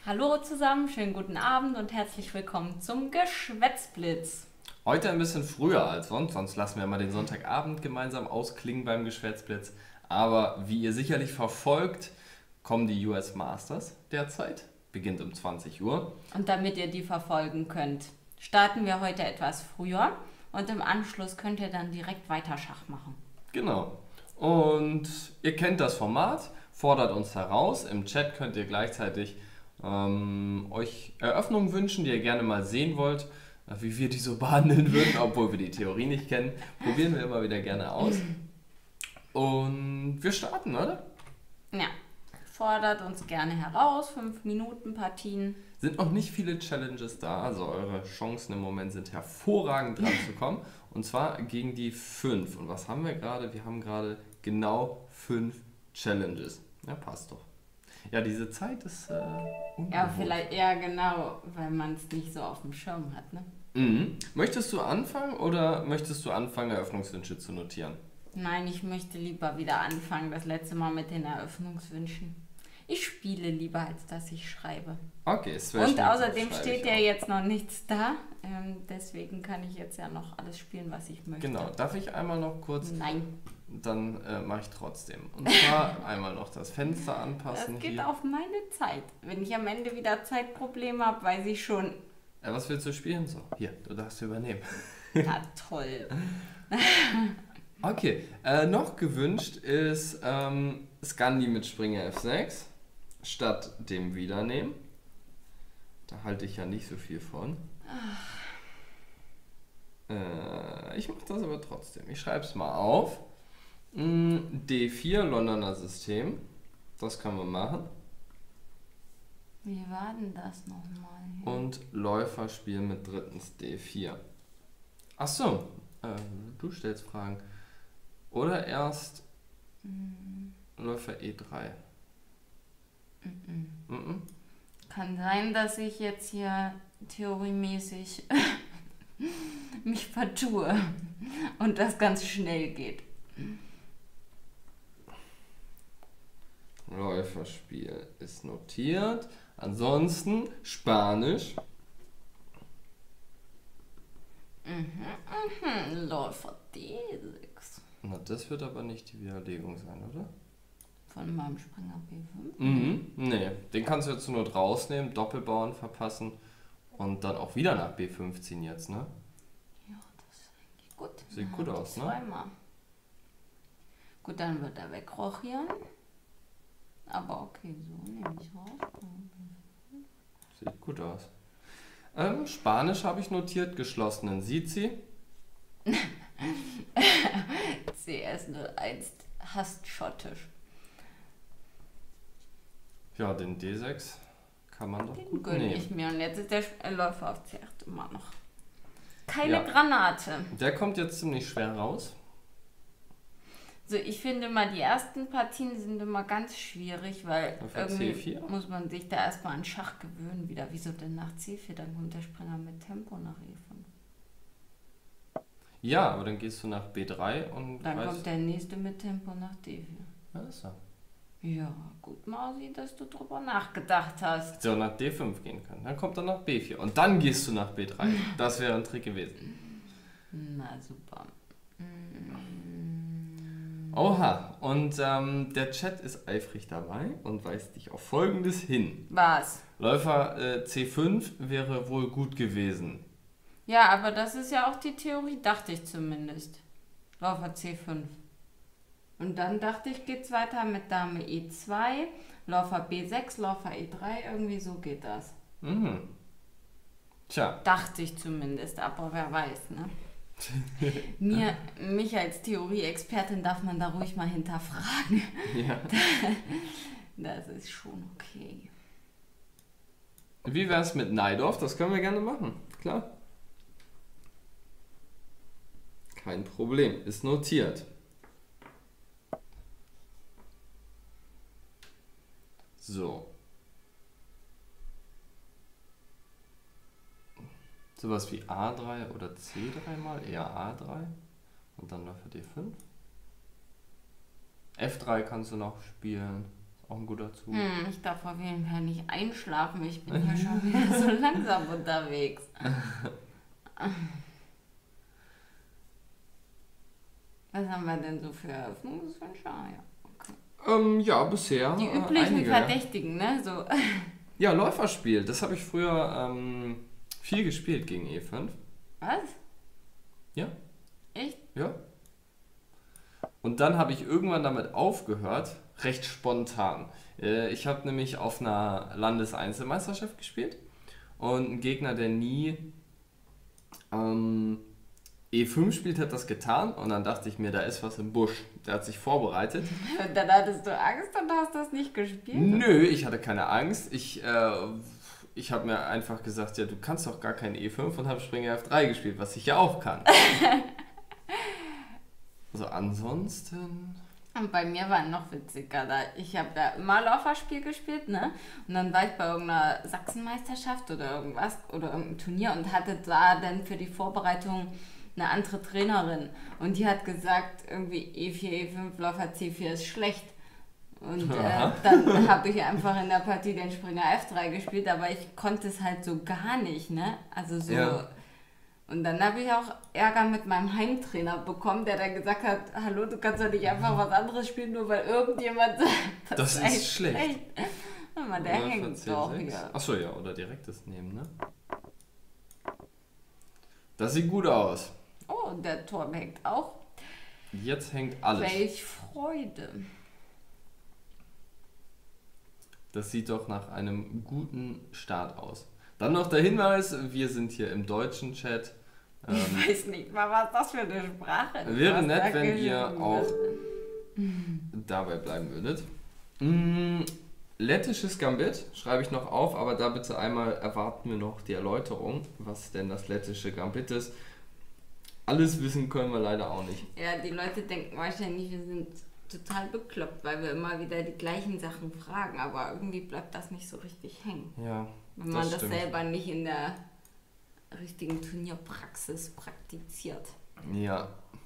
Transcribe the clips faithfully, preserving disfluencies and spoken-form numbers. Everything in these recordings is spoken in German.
Hallo zusammen, schönen guten Abend und herzlich willkommen zum Geschwätzblitz. Heute ein bisschen früher als sonst, sonst lassen wir mal den Sonntagabend gemeinsam ausklingen beim Geschwätzblitz. Aber wie ihr sicherlich verfolgt, kommen die U S Masters derzeit, beginnt um zwanzig Uhr. Und damit ihr die verfolgen könnt, starten wir heute etwas früher und im Anschluss könnt ihr dann direkt weiter Schach machen. Genau. Und ihr kennt das Format, fordert uns heraus. Im Chat könnt ihr gleichzeitig ähm, euch Eröffnungen wünschen, die ihr gerne mal sehen wollt, wie wir die so behandeln würden, obwohl wir die Theorie nicht kennen. Probieren wir immer wieder gerne aus. Und wir starten, oder? Ja, fordert uns gerne heraus, fünf Minuten Partien. Sind noch nicht viele Challenges da, also eure Chancen im Moment sind hervorragend dran zu kommen. Und zwar gegen die fünf. Und was haben wir gerade? Wir haben gerade genau fünf Challenges. Ja, passt doch. Ja, diese Zeit ist äh, ungewohnt. Ja, vielleicht eher genau, weil man es nicht so auf dem Schirm hat, ne? Mhm. Möchtest du anfangen oder möchtest du anfangen, Eröffnungswünsche zu notieren? Nein, ich möchte lieber wieder anfangen, das letzte Mal mit den Eröffnungswünschen. Ich spiele lieber, als dass ich schreibe. Okay, Und außerdem steht ja jetzt noch nichts da. Ähm, deswegen kann ich jetzt ja noch alles spielen, was ich möchte. Genau, darf ich einmal noch kurz? Nein. Dann äh, mache ich trotzdem. Und zwar einmal noch das Fenster anpassen. Das geht hier. auf meine Zeit. Wenn ich am Ende wieder Zeitprobleme habe, weiß ich schon. Äh, was willst du spielen? So, hier, du darfst übernehmen. Na toll. Okay, äh, noch gewünscht ist ähm, Scandi mit Springer F sechs statt dem Wiedernehmen. Da halte ich ja nicht so viel von. Äh, ich mache das aber trotzdem. Ich schreibe es mal auf. D vier, Londoner System. Das können wir machen. Wie war denn das nochmal? Und Läuferspiel mit drittens D vier. Achso, äh, du stellst Fragen. Oder erst Hm. Läufer E drei. Mhm. Mhm. Kann sein, dass ich jetzt hier theoriemäßig mich vertue und das ganz schnell geht. Läuferspiel ist notiert. Ansonsten Spanisch. Mhm, mhm. Läufer D sechs. Na, das wird aber nicht die Widerlegung sein, oder? Von meinem Springer B fünf? Mhm. Nee, den kannst du jetzt zur Not rausnehmen, Doppelbauern verpassen und dann auch wieder nach B fünf ziehen jetzt, ne? Ja, das ist eigentlich gut. Sieht Dann gut hab ich aus, ne? Zweimal. Gut, dann wird er wegrochieren. Aber okay, so nehme ich raus. Sieht gut aus. Ähm, Spanisch habe ich notiert, geschlossenen Sizi. C S null eins hasst Schottisch. Ja, den D sechs kann man doch Den gut gönne nehmen. ich mir. Und jetzt ist der Sch- Läufer auf C acht immer noch. Keine Ja. Granate. Der kommt jetzt ziemlich schwer raus. So, ich finde immer, die ersten Partien sind immer ganz schwierig, weil Läufer irgendwie C vier? muss man sich da erstmal an Schach gewöhnen wieder. Wieso denn nach C vier? Dann kommt der Springer mit Tempo nach E fünf. Ja, aber dann gehst du nach B drei und Dann weißt, kommt der nächste mit Tempo nach D vier. ja, ist so. Ja, gut, Mausi, dass du drüber nachgedacht hast. Hätte auch nach D fünf gehen können. Dann kommt er nach B vier. Und dann gehst du nach B drei. Das wäre ein Trick gewesen. Na super. Oha, und ähm, der Chat ist eifrig dabei und weist dich auf Folgendes hin. Was? Läufer äh, C fünf wäre wohl gut gewesen. Ja, aber das ist ja auch die Theorie, dachte ich zumindest. Läufer C fünf. Und dann dachte ich, geht's weiter mit Dame E zwei, Läufer B sechs, Läufer E drei, irgendwie so geht das. Mhm. Tja, Dachte ich zumindest, aber wer weiß, ne? Mir, mich als Theorie-Expertin darf man da ruhig mal hinterfragen. ja. Das ist schon okay. Wie wär's mit Neidorf? Das können wir gerne machen. Klar. Kein Problem. Ist notiert. So. Sowas wie A drei oder C drei mal, eher A drei. Und dann Läufer D fünf. F drei kannst du noch spielen. Ist Auch ein guter Zug. Hm, ich darf auf jeden Fall nicht einschlafen. Ich bin ja schon wieder so langsam unterwegs. Was haben wir denn so für Eröffnungswünsche? Ah, ja, okay. Ähm, ja, bisher. Die äh, üblichen einige. Verdächtigen, ne? So. Ja, Läuferspiel. Das habe ich früher ähm, viel gespielt gegen E fünf. Was? Ja. Echt? Ja. Und dann habe ich irgendwann damit aufgehört, recht spontan. Äh, Ich habe nämlich auf einer Landeseinzelmeisterschaft gespielt und ein Gegner, der nie ähm, E fünf spielt, hat das getan und dann dachte ich mir, da ist was im Busch. Der hat sich vorbereitet. Und dann hattest du Angst und hast das nicht gespielt? Nö, ich hatte keine Angst. Ich, äh, ich habe mir einfach gesagt, ja, du kannst doch gar kein E fünf und habe Springer F drei gespielt, was ich ja auch kann. Also ansonsten... Und bei mir war noch witziger. Da ich habe da immer Lauferspiel gespielt, ne? Und dann war ich bei irgendeiner Sachsenmeisterschaft oder irgendwas oder irgendeinem Turnier und hatte da dann für die Vorbereitung eine andere Trainerin. Und die hat gesagt, irgendwie E vier, E fünf, Läufer C vier ist schlecht. Und äh, dann habe ich einfach in der Partie den Springer F drei gespielt, aber ich konnte es halt so gar nicht, ne? Also so... Ja. Und dann habe ich auch Ärger mit meinem Heimtrainer bekommen, der dann gesagt hat, hallo, du kannst doch nicht einfach was anderes spielen, nur weil irgendjemand sagt, Das ist echt schlecht. Hör mal, der Läufer hängt C doch sechs. hier. Achso, ja, oder direktes nehmen, ne? Das sieht gut aus. Oh, und der Turm hängt auch. Jetzt hängt alles. Welch Freude. Das sieht doch nach einem guten Start aus. Dann noch der Hinweis, wir sind hier im deutschen Chat. Ähm, Ich weiß nicht mal, was das für eine Sprache ist. wäre was nett, da wenn ihr geschrieben auch wird. dabei bleiben würdet. Mm, lettisches Gambit schreibe ich noch auf, aber da bitte einmal erwarten wir noch die Erläuterung, was denn das lettische Gambit ist. Alles wissen können wir leider auch nicht. Ja, die Leute denken wahrscheinlich, wir sind total bekloppt, weil wir immer wieder die gleichen Sachen fragen, aber irgendwie bleibt das nicht so richtig hängen. Ja, Wenn man das, stimmt. selber nicht in der richtigen Turnierpraxis praktiziert. Ja.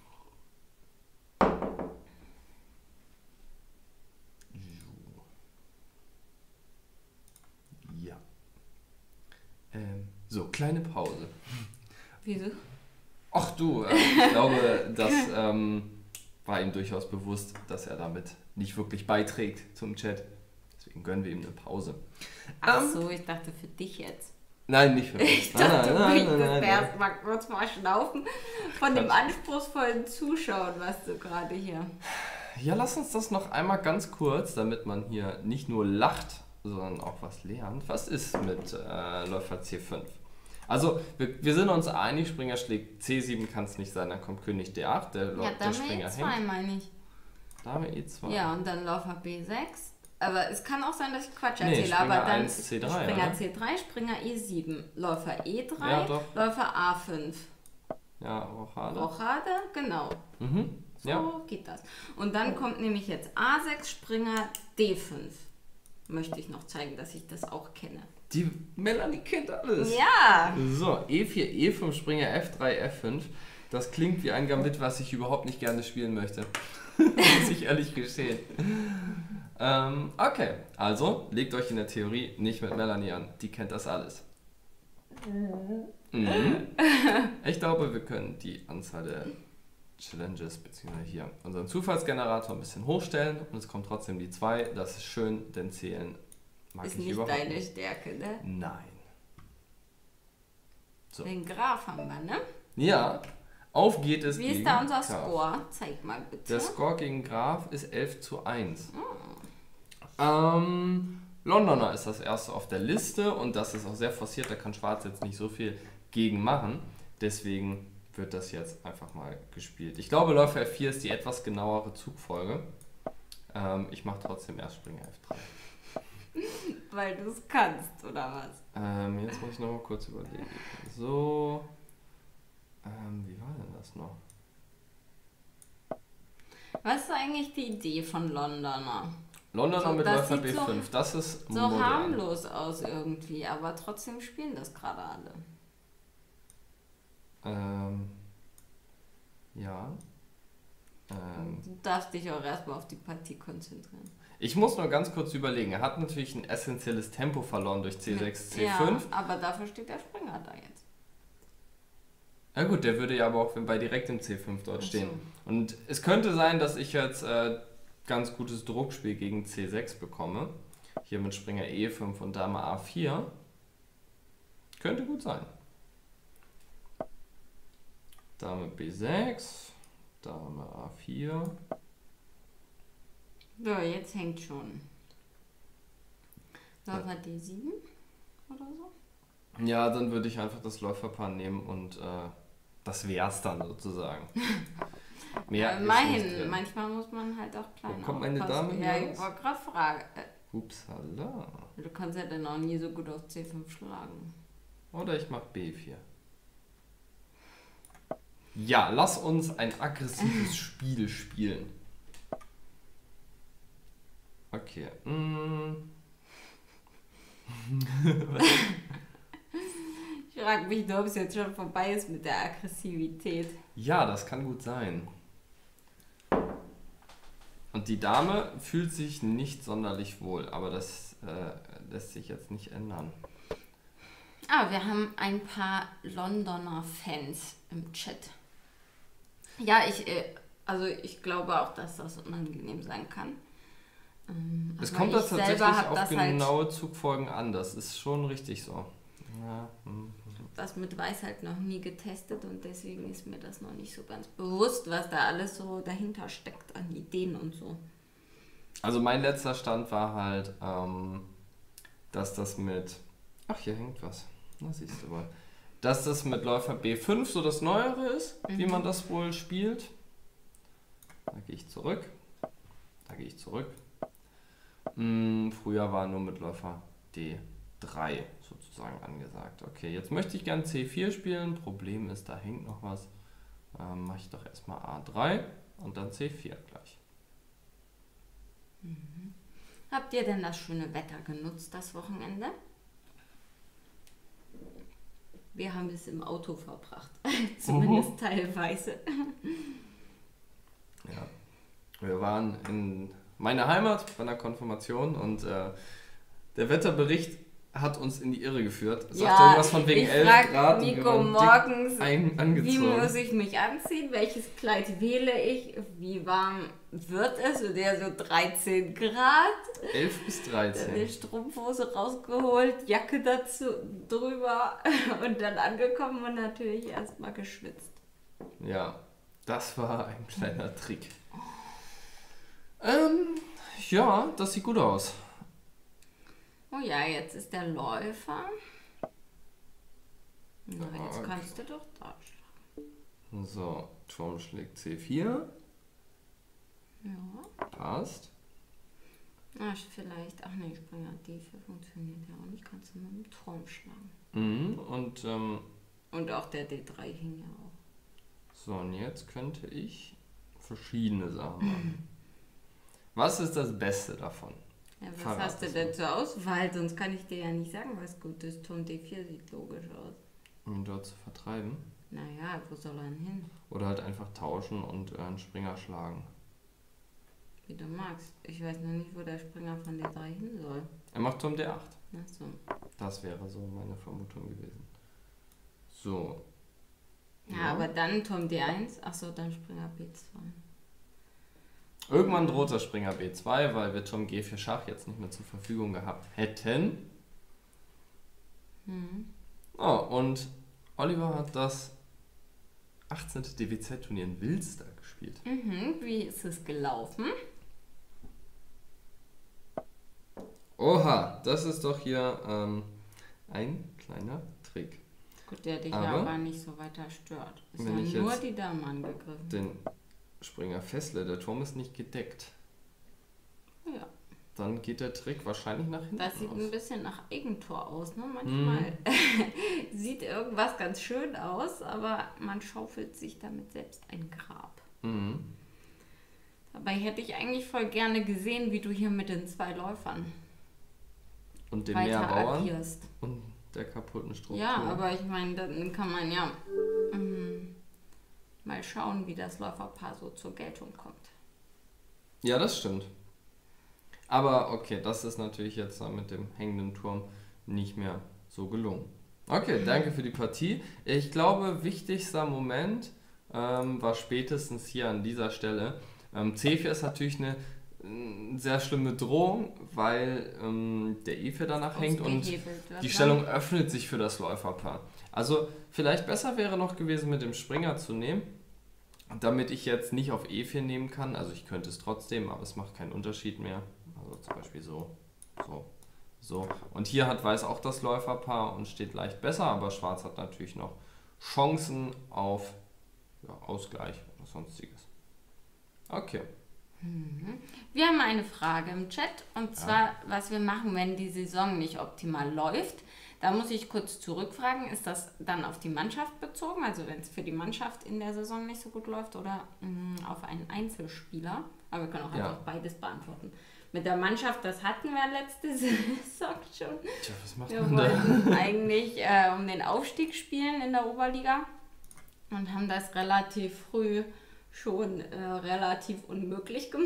Ja. Ähm, so, kleine Pause. Wieso? Ach du, äh, ich glaube, das ähm, war ihm durchaus bewusst, dass er damit nicht wirklich beiträgt zum Chat. Deswegen gönnen wir ihm eine Pause. Ach Ähm, so, ich dachte für dich jetzt. Nein, nicht für mich. Ich dachte, du nein, möchtest nein, nein, nein. erst mal kurz mal schnaufen von dem anspruchsvollen Zuschauen, was du gerade hier... Ja, lass uns das noch einmal ganz kurz, damit man hier nicht nur lacht, sondern auch was lernt. Was ist mit äh, Läufer C fünf? Also, wir, wir sind uns einig, Springer schlägt C sieben, kann es nicht sein, dann kommt König D acht, der, Ja, der Dame Springer E zwei hängt. meine ich. Dame E zwei. Ja, und dann Läufer B sechs. Aber es kann auch sein, dass ich Quatsch Nee, erzähle, Springer aber dann eins, C drei, Springer oder? C drei, Springer E sieben, Läufer E drei, Ja, doch. Läufer A fünf. Ja, Rochade. Rochade, genau. Mhm. So Ja. geht das. Und dann kommt nämlich jetzt A sechs, Springer D fünf. Möchte ich noch zeigen, dass ich das auch kenne. Die Melanie kennt alles. Ja! So, E vier, E fünf, Springer F drei, F fünf. Das klingt wie ein Gambit, was ich überhaupt nicht gerne spielen möchte. Muss ich ehrlich gestehen. Ähm, okay, also legt euch in der Theorie nicht mit Melanie an. Die kennt das alles. Mhm. Ich glaube, wir können die Anzahl der Challenges bzw. hier unseren Zufallsgenerator ein bisschen hochstellen und es kommt trotzdem die zwei. Das ist schön, denn zählen mag Ist ich nicht überhaupt deine nicht. Stärke, ne? Nein. So. Den Graf haben wir, ne? Ja, auf geht es Wie gegen ist da unser Graf. Score? Zeig mal bitte. Der Score gegen Graf ist elf zu eins. Ähm, Londoner ist das erste auf der Liste und das ist auch sehr forciert, da kann Schwarz jetzt nicht so viel gegen machen. Deswegen wird das jetzt einfach mal gespielt. Ich glaube, Läufer F vier ist die etwas genauere Zugfolge. Ähm, ich mache trotzdem erst Springer F drei. Weil du es kannst, oder was? Ähm, jetzt muss ich noch mal kurz überlegen. So, ähm, wie war denn das noch? Was ist eigentlich die Idee von Londoner? Londoner So, mit das Läufer sieht B fünf, das ist So modern. harmlos aus irgendwie, aber trotzdem spielen das gerade alle. Ähm, ja. Ähm, Du darfst dich auch erstmal auf die Partie konzentrieren. ich muss nur ganz kurz überlegen. Er hat natürlich ein essentielles Tempo verloren durch C sechs, C fünf. Ja, aber dafür steht der Springer da jetzt. Ja gut, der würde ja aber auch bei direktem C fünf dort Ach stehen. so. Und es könnte sein, dass ich jetzt äh, ganz gutes Druckspiel gegen C sechs bekomme. Hier mit Springer E fünf und Dame A vier. Könnte gut sein. Dame B sechs, Dame A vier. So, jetzt hängt schon. Läufer D sieben oder so? Ja, dann würde ich einfach das Läuferpaar nehmen und äh, das wär's dann sozusagen. Mehr Ja, ist immerhin, nicht drin. manchmal muss man halt auch klein Wo kommt meine aufpassen. Dame Ja, hier ich raus? wollte gerade fragen. Äh, Upsala. Du kannst ja dann auch nie so gut auf C fünf schlagen. Oder ich mach B vier. Ja, lass uns ein aggressives Spiel spielen. Okay. Mm. Ich frage mich nur, ob es jetzt schon vorbei ist mit der Aggressivität. Ja, das kann gut sein. Und die Dame fühlt sich nicht sonderlich wohl, aber das äh, lässt sich jetzt nicht ändern. Ah, wir haben ein paar Londoner Fans im Chat. Ja, ich, äh, also ich glaube auch, dass das unangenehm sein kann. Ähm, Es aber kommt da ich selber tatsächlich hab auf das halt, genaue Zugfolgen an, das ist schon richtig so. Ja, hm. das mit Weiß halt noch nie getestet und deswegen ist mir das noch nicht so ganz bewusst, was da alles so dahinter steckt an Ideen und so. Also mein letzter Stand war halt, ähm, dass das mit... Ach, hier hängt was. Na, siehst du mal. Dass das mit Läufer B fünf so das Neuere ist, mhm. wie man das wohl spielt. Da gehe ich zurück. Da gehe ich zurück. Hm, früher war nur mit Läufer D drei sozusagen angesagt. Okay, jetzt möchte ich gern C vier spielen. Problem ist, da hängt noch was. Ähm, mache ich doch erstmal A drei und dann C vier gleich. Mhm. Habt ihr denn das schöne Wetter genutzt, das Wochenende? Wir haben es im Auto verbracht. Zumindest uh-huh. teilweise. Ja. Wir waren in meiner Heimat bei einer Konfirmation und äh, der Wetterbericht hat uns in die Irre geführt. Es ja, sagt irgendwas von wegen elf Grad. Nico und wir morgens, ein, angezogen. Wie muss ich mich anziehen? Welches Kleid wähle ich? Wie warm wird es? Und der so dreizehn Grad. elf bis dreizehn. Dann die Strumpfhose rausgeholt, Jacke dazu drüber und dann angekommen und natürlich erstmal geschwitzt. Ja, das war ein kleiner Trick. Ähm, ja, das sieht gut aus. Oh ja, jetzt ist der Läufer. Na, jetzt okay. kannst du doch da schlagen. So, Turm schlägt C vier. Ja. Passt. Ach, vielleicht. Ach nee, Springer D vier funktioniert ja auch nicht. Kannst du mit dem Turm schlagen. Mhm, und, ähm, und auch der D drei hing ja auch. So, und jetzt könnte ich verschiedene Sachen machen. Was ist das Beste davon? Ja, was Verrat hast du denn zur Auswahl? Sonst kann ich dir ja nicht sagen, was gut ist. Turm D vier sieht logisch aus. Um dort zu vertreiben? Naja, wo soll er denn hin? Oder halt einfach tauschen und äh, einen Springer schlagen. Wie du magst. Ich weiß noch nicht, wo der Springer von D drei hin soll. Er macht Turm D acht. Ach so. Das wäre so meine Vermutung gewesen. So. Ja, ja. Aber dann Turm D eins. Achso, dann Springer B zwei. Irgendwann droht der Springer B zwei, weil wir Turm G vier Schach jetzt nicht mehr zur Verfügung gehabt hätten. Mhm. Oh, und Oliver hat das achtzehnte D W Z-Turnier in Wilster gespielt. Mhm, wie ist es gelaufen? Oha, das ist doch hier ähm, ein kleiner Trick. Gut, der dich aber, ja aber nicht so weiter stört. Ist wenn ja ich nur jetzt die Dame angegriffen. Den Springer fessle, der Turm ist nicht gedeckt. Ja. Dann geht der Trick wahrscheinlich nach hinten Das sieht aus. ein bisschen nach Eigentor aus, ne? Manchmal mm. sieht irgendwas ganz schön aus, aber man schaufelt sich damit selbst ein Grab. Mm. Dabei hätte ich eigentlich voll gerne gesehen, wie du hier mit den zwei Läufern und den weiter Meerbauern agierst. Und der kaputten Struktur. Ja, aber ich meine, dann kann man ja mm, mal mal schauen, wie das Läuferpaar so zur Geltung kommt. Ja, das stimmt. Aber okay, das ist natürlich jetzt mit dem hängenden Turm nicht mehr so gelungen. Okay, danke für die Partie. Ich glaube, wichtigster Moment ähm, war spätestens hier an dieser Stelle. Ähm, C vier ist natürlich eine äh, sehr schlimme Drohung, weil ähm, der E vier danach hängt und die Stellung öffnet sich für das Läuferpaar. Also vielleicht besser wäre noch gewesen, mit dem Springer zu nehmen, damit ich jetzt nicht auf E vier nehmen kann. Also ich könnte es trotzdem, aber es macht keinen Unterschied mehr. Also zum Beispiel so, so, so. Und hier hat Weiß auch das Läuferpaar und steht leicht besser, aber Schwarz hat natürlich noch Chancen auf ja, Ausgleich oder sonstiges. Okay. Wir haben eine Frage im Chat und zwar, ja. was wir machen, wenn die Saison nicht optimal läuft. Da muss ich kurz zurückfragen, ist das dann auf die Mannschaft bezogen, also wenn es für die Mannschaft in der Saison nicht so gut läuft oder mh, auf einen Einzelspieler? Aber wir können auch ja. einfach beides beantworten. Mit der Mannschaft, das hatten wir letzte Saison schon. Tja, was macht wir man wollten da? eigentlich äh, um den Aufstieg spielen in der Oberliga und haben das relativ früh schon äh, relativ unmöglich gemacht.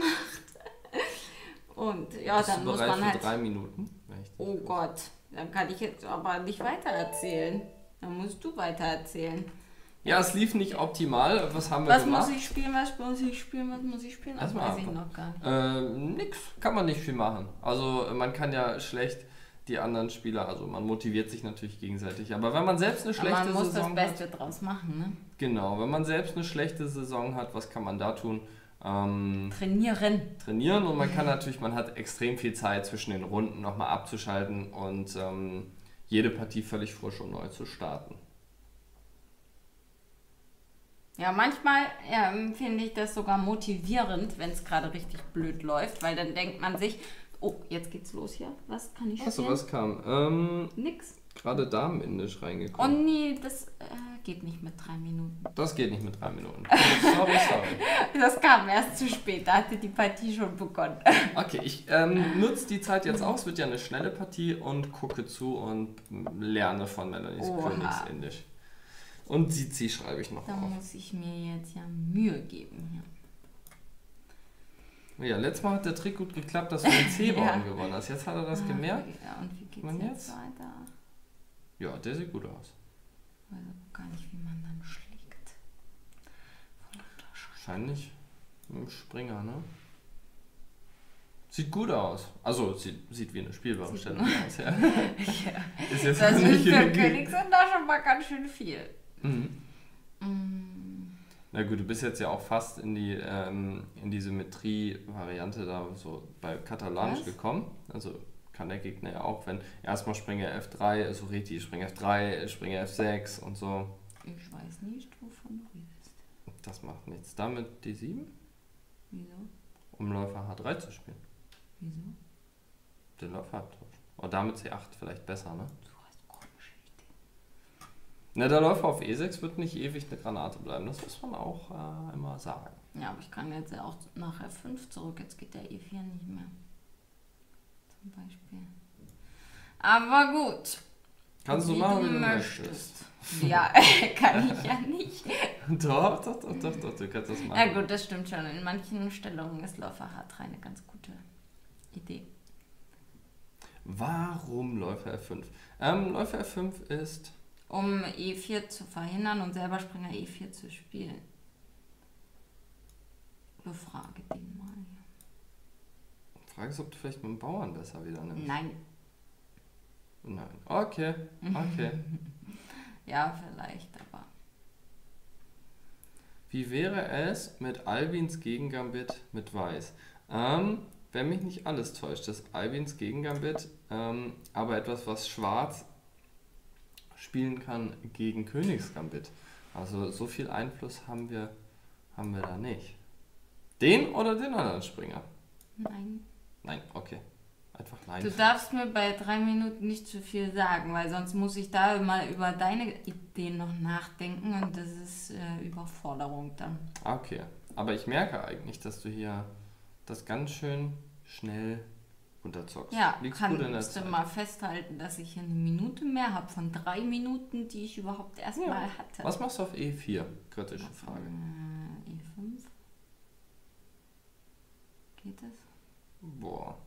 Und ja, Bist dann du muss bereit man für halt... drei Minuten? Oh Gott, dann kann ich jetzt aber nicht weiter erzählen. Dann musst du weiter erzählen. Ja, es lief nicht optimal. Was haben wir was gemacht? Was muss ich spielen, was muss ich spielen, was muss ich spielen? Das weiß ich noch gar nicht. Äh, nix, kann man nicht viel machen. Also man kann ja schlecht die anderen Spieler, also man motiviert sich natürlich gegenseitig. Aber wenn man selbst eine schlechte Saison hat... Man muss das Beste hat, draus machen, ne? Genau, wenn man selbst eine schlechte Saison hat, was kann man da tun? Ähm, trainieren. Trainieren und man kann natürlich, man hat extrem viel Zeit zwischen den Runden nochmal abzuschalten und ähm, jede Partie völlig frisch und neu zu starten. Ja, manchmal ja, finde ich das sogar motivierend, wenn es gerade richtig blöd läuft, weil dann denkt man sich, oh, jetzt geht's los hier. Was kann ich spielen? Achso, was kam? Ähm, Nix. Gerade Damen-Indisch reingekommen. Oh nee, das äh, geht nicht mit drei Minuten. Das geht nicht mit drei Minuten. Sorry, sorry. Das kam erst zu spät, da hatte die Partie schon begonnen. Okay, ich ähm, nutze die Zeit jetzt aus, wird ja eine schnelle Partie und gucke zu und lerne von Melanies Königsindisch. Und Zizi schreibe ich noch da auf. Da muss ich mir jetzt ja Mühe geben hier. Ja, letztes Mal hat der Trick gut geklappt, dass du den C-Bauern ja. gewonnen hast. Jetzt hat er das ah, gemerkt. Ja, und wie geht's und jetzt jetzt weiter? Ja, der sieht gut aus. Ich weiß auch gar nicht, wie man dann schlägt. Wahrscheinlich mit dem Springer, ne? Sieht gut aus. Also, sieht, sieht wie eine spielbare sieht Stellung aus, ja. ja. Ist jetzt das nicht ist für König sind da schon mal ganz schön viel. Mhm. Mm. Na gut, du bist jetzt ja auch fast in die, ähm, in die Symmetrie-Variante da so bei Katalanisch Was? gekommen. Also kann der Gegner ja auch, wenn erstmal Springer F drei, so richtig Springer F drei, Springer F sechs und so. Ich weiß nicht, wovon du redest. Das macht nichts. Damit D sieben? Wieso? Um Läufer H drei zu spielen. Wieso? Den Läufer abtauschen. Oder damit C acht vielleicht besser, ne? Du hast komische Ideen. Na, der Läufer auf E sechs wird nicht ewig eine Granate bleiben. Das muss man auch äh, immer sagen. Ja, aber ich kann jetzt ja auch nach F fünf zurück. Jetzt geht der E vier nicht mehr. Zum Beispiel. Aber gut. Kannst du wie machen, du wie du möchtest. möchtest. Ja, kann ich ja nicht. Doch, doch, doch, doch, doch, du kannst das machen. Ja gut, das stimmt schon. In manchen Stellungen ist Läufer H drei eine ganz gute Idee. Warum Läufer F fünf? Ähm, Läufer F fünf ist... Um E vier zu verhindern und selber Springer E vier zu spielen. Befrage den mal. Frage ist, ob du vielleicht mit dem Bauern besser wieder nimmst. Nein. Nein. Okay, okay. Ja, vielleicht, aber... Wie wäre es mit Albins Gegengambit mit Weiß? Ähm, wenn mich nicht alles täuscht, ist Albins Gegengambit ähm, aber etwas, was Schwarz spielen kann gegen Königsgambit. Also so viel Einfluss haben wir, haben wir da nicht. Den oder den anderen Springer? Nein. Nein, okay. Einfach nein. Du darfst mir bei drei Minuten nicht zu viel sagen, weil sonst muss ich da mal über deine Ideen noch nachdenken und das ist äh, Überforderung dann. Okay, aber ich merke eigentlich, dass du hier das ganz schön schnell runterzockst. Ja, Liegst gut in der kannst du Zeit. mal festhalten, dass ich eine Minute mehr habe von drei Minuten, die ich überhaupt erstmal Ja. hatte. Was machst du auf E vier? Kritische Frage. Äh, E fünf. Geht das? Boah.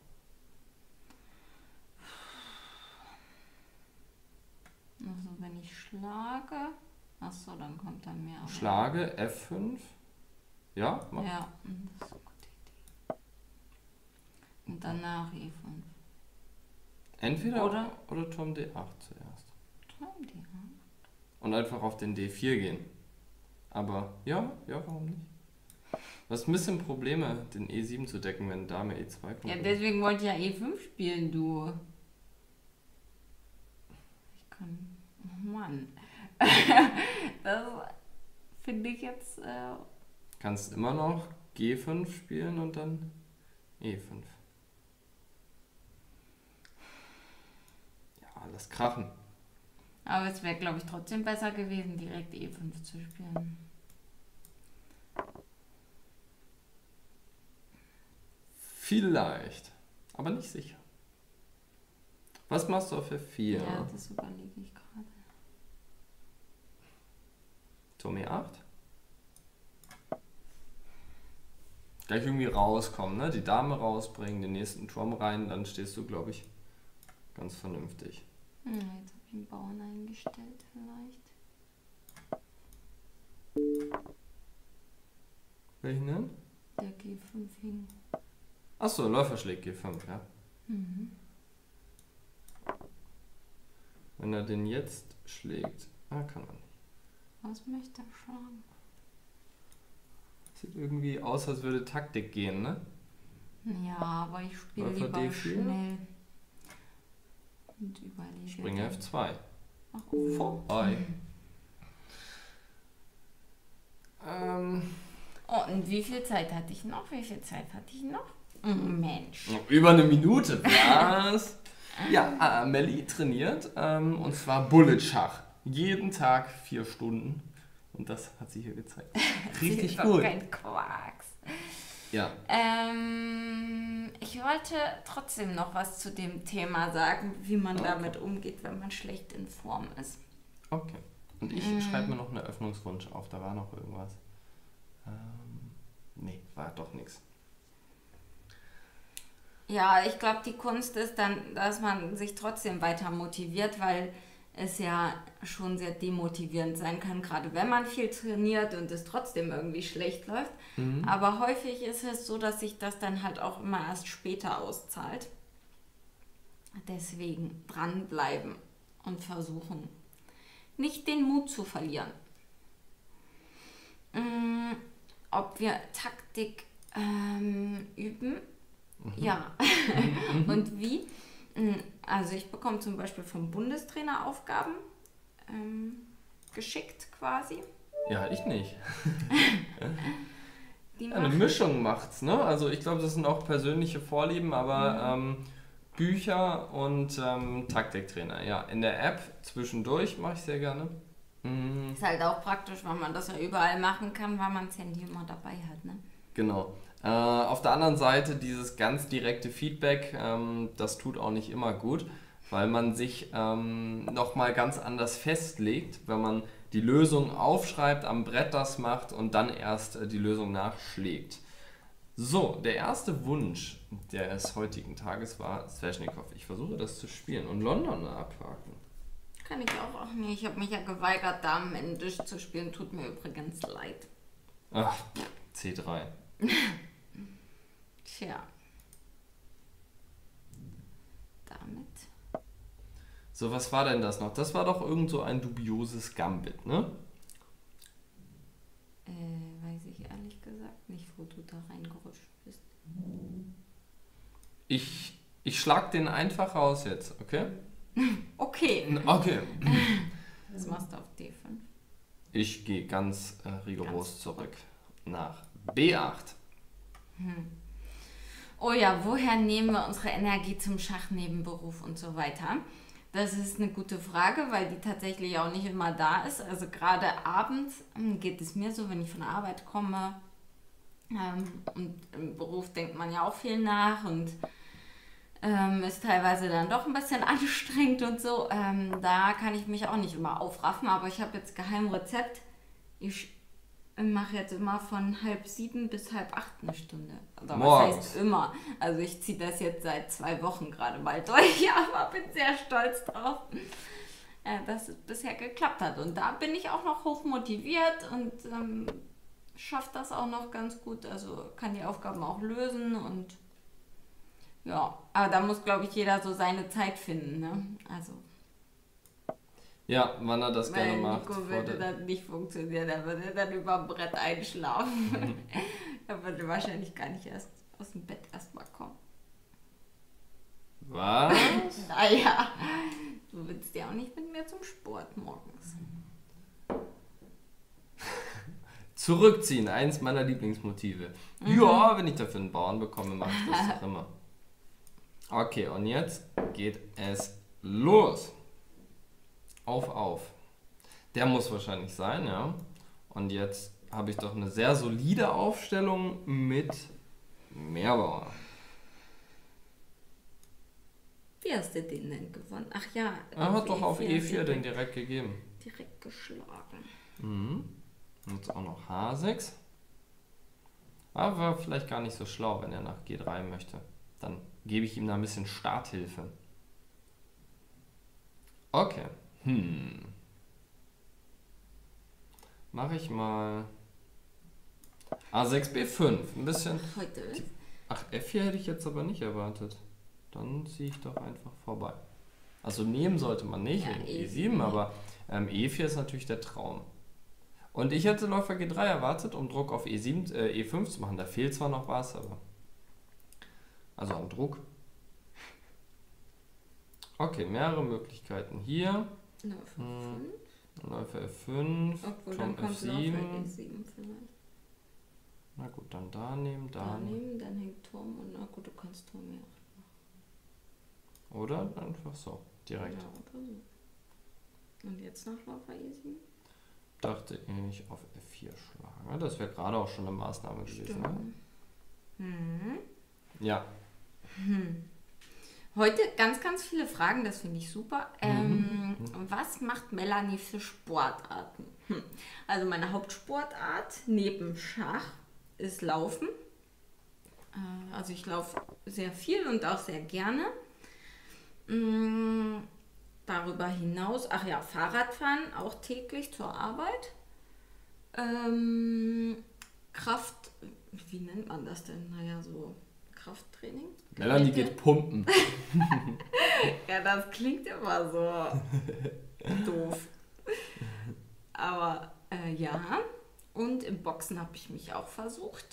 Also wenn ich schlage. Achso, dann kommt da mehr. aber- Schlage F fünf. Ja, mach. Ja, das ist eine gute Idee. Und danach E fünf. Entweder Oder? oder Turm D acht zuerst. Traum die, ja. Und einfach auf den D vier gehen. Aber ja, ja, warum nicht? Du hast ein bisschen Probleme, den E sieben zu decken, wenn Dame E zwei kommt. Ja, deswegen wollte ich ja E fünf spielen, du. Ich kann. Oh Mann. Das finde ich jetzt. Äh, Kannst immer noch G fünf spielen und dann E fünf. Ja, lass krachen. aber es wäre, glaube ich, trotzdem besser gewesen, direkt E fünf zu spielen. Vielleicht, aber nicht sicher. Was machst du auf F vier? Ja, das überlege ich gerade. Turm E acht? Gleich irgendwie rauskommen, ne? Die Dame rausbringen, den nächsten Turm rein, dann stehst du, glaube ich, ganz vernünftig. Ja, jetzt habe ich einen Bauern eingestellt, vielleicht. Welchen denn? Der G fünf hing. Achso, Läufer schlägt G fünf, ja. Mhm. Wenn er den jetzt schlägt, ah, kann er nicht. Was möchte er schlagen? Sieht irgendwie aus, als würde Taktik gehen, ne? Ja, aber ich spiele Läufer lieber D vier? schnell. Und überlege. Springer dann. F zwei. Ach, oh. Vorbei. Ähm, Oh, und wie viel Zeit hatte ich noch? Wie viel Zeit hatte ich noch? Oh, Mensch. über eine Minute, was? Ja, äh, Melli trainiert, ähm, und zwar Bullet-Schach. Jeden Tag vier Stunden. Und das hat sie hier gezeigt. Richtig Sie ist doch gut. kein Quarks. Ja, Ähm, ich wollte trotzdem noch was zu dem Thema sagen, wie man Okay. damit umgeht, wenn man schlecht in Form ist. okay. Und ich Mm. schreibe mir noch einen Eröffnungswunsch auf. Da war noch irgendwas. Ähm, nee, war doch nichts. Ja, ich glaube, die Kunst ist dann, dass man sich trotzdem weiter motiviert, weil es ja schon sehr demotivierend sein kann, gerade wenn man viel trainiert und es trotzdem irgendwie schlecht läuft. Mhm. Aber häufig ist es so, dass sich das dann halt auch immer erst später auszahlt. Deswegen dranbleiben und versuchen, nicht den Mut zu verlieren. Mm, ob wir Taktik ähm, üben? Ja. Und wie? Mm, Also ich bekomme zum Beispiel vom Bundestrainer Aufgaben ähm, geschickt quasi. Ja, ich nicht. Die Ja, eine machen- Mischung macht's, ne? Also ich glaube, das sind auch persönliche Vorlieben, aber ähm, Bücher und ähm, Taktiktrainer. Ja, in der App zwischendurch mache ich sehr gerne. Mhm, Ist halt auch praktisch, weil man das ja überall machen kann, weil man das Handy immer dabei hat. Ne? genau. Äh, auf der anderen Seite dieses ganz direkte Feedback, ähm, das tut auch nicht immer gut, weil man sich ähm, nochmal ganz anders festlegt, wenn man die Lösung aufschreibt, am Brett das macht und dann erst äh, die Lösung nachschlägt. So, der erste Wunsch des heutigen Tages war Sveshnikov. Ich versuche das zu spielen und London abhaken. Kann ich auch, auch nicht. Ich habe mich ja geweigert, Damen in Tisch zu spielen. Tut mir übrigens leid. Ach, C drei. Tja. Damit. So, was war denn das noch? Das war doch irgend so ein dubioses Gambit, ne? Äh, weiß ich ehrlich gesagt nicht, wo du da reingerutscht bist. Ich, ich schlag den einfach raus jetzt, okay? Okay. Okay. Was machst du auf D fünf? Ich gehe ganz äh, rigoros Ganz zurück nach B acht. Oh ja, woher nehmen wir unsere Energie zum Schach, Nebenberuf und so weiter? Das ist eine gute Frage, weil die tatsächlich auch nicht immer da ist. Also gerade abends ähm, geht es mir so, wenn ich von der Arbeit komme. Ähm, und im Beruf denkt man ja auch viel nach und Ähm, ist teilweise dann doch ein bisschen anstrengend und so. Ähm, da kann ich mich auch nicht immer aufraffen, aber ich habe jetzt Geheimrezept. Ich mache jetzt immer von halb sieben bis halb acht eine Stunde. Also, was heißt immer? Also ich ziehe das jetzt seit zwei Wochen gerade mal durch, aber bin sehr stolz drauf, äh, dass es bisher geklappt hat. Und da bin ich auch noch hoch motiviert und ähm, schaffe das auch noch ganz gut. Also kann die Aufgaben auch lösen und ja, aber da muss, glaube ich, jeder so seine Zeit finden, ne? Also. Ja, wann er das gerne Weil macht. Nico würde dann nicht funktionieren, er würde dann über dem Brett einschlafen. Mhm. Er würde wahrscheinlich gar nicht erst aus dem Bett erstmal kommen. Was? Naja, du willst ja auch nicht mit mir zum Sport morgens. Zurückziehen, eins meiner Lieblingsmotive. Mhm. Ja, wenn ich dafür einen Bauern bekomme, mache ich das doch immer. Okay, und jetzt geht es los. Auf, auf. Der muss wahrscheinlich sein, ja. Und jetzt habe ich doch eine sehr solide Aufstellung mit Meerbauer. Wie hast du den denn gewonnen? Ach ja. Er hat doch auf E vier den direkt gegeben. Direkt geschlagen. Mhm. Und jetzt auch noch H sechs. Aber vielleicht gar nicht so schlau, wenn er nach G drei möchte. Dann gebe ich ihm da ein bisschen Starthilfe. Okay. Hm. Mache ich mal A sechs B fünf. Ein bisschen. Heute ist? Ach, F vier hätte ich jetzt aber nicht erwartet. Dann ziehe ich doch einfach vorbei. Also nehmen sollte man nicht, ja, wegen E sieben, aber ähm, E vier ist natürlich der Traum. Und ich hätte Läufer G drei erwartet, um Druck auf E sieben, äh, E fünf zu machen. Da fehlt zwar noch was, aber... Also am Druck. Okay, mehrere Möglichkeiten hier. Läufer hm, Läufer F fünf, Obwohl, Turm dann F sieben. kommt E sieben vielleicht. Na gut, dann da nehmen, da Da nehmen, dann hängt Turm und na gut, du kannst Turm ja auch. Oder einfach so, direkt. Ja, oder so. Und jetzt nach Läufer E sieben? Dachte ich auf F vier schlagen. Das wäre gerade auch schon eine Maßnahme gewesen. Ne? Hm. Ja. Hm. Heute ganz, ganz viele Fragen, das finde ich super. Ähm, mhm. Was macht Melanie für Sportarten? Hm. Also meine Hauptsportart neben Schach ist Laufen. Äh, also ich laufe sehr viel und auch sehr gerne. Ähm, darüber hinaus, ach ja, Fahrradfahren, auch täglich zur Arbeit. Ähm, Kraft, wie nennt man das denn? Naja, so Krafttraining. Melanie geht pumpen. Ja, das klingt immer so doof. Aber äh, ja, und im Boxen habe ich mich auch versucht.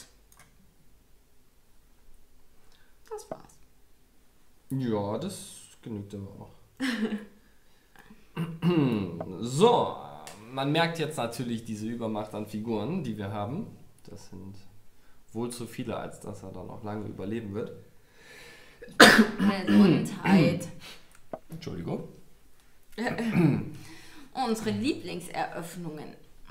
Das war's. Ja, das genügt aber auch. So, man merkt jetzt natürlich diese Übermacht an Figuren, die wir haben. Das sind wohl zu viele, als dass er dann auch lange überleben wird. Gesundheit. Entschuldigung. Unsere Lieblingseröffnungen.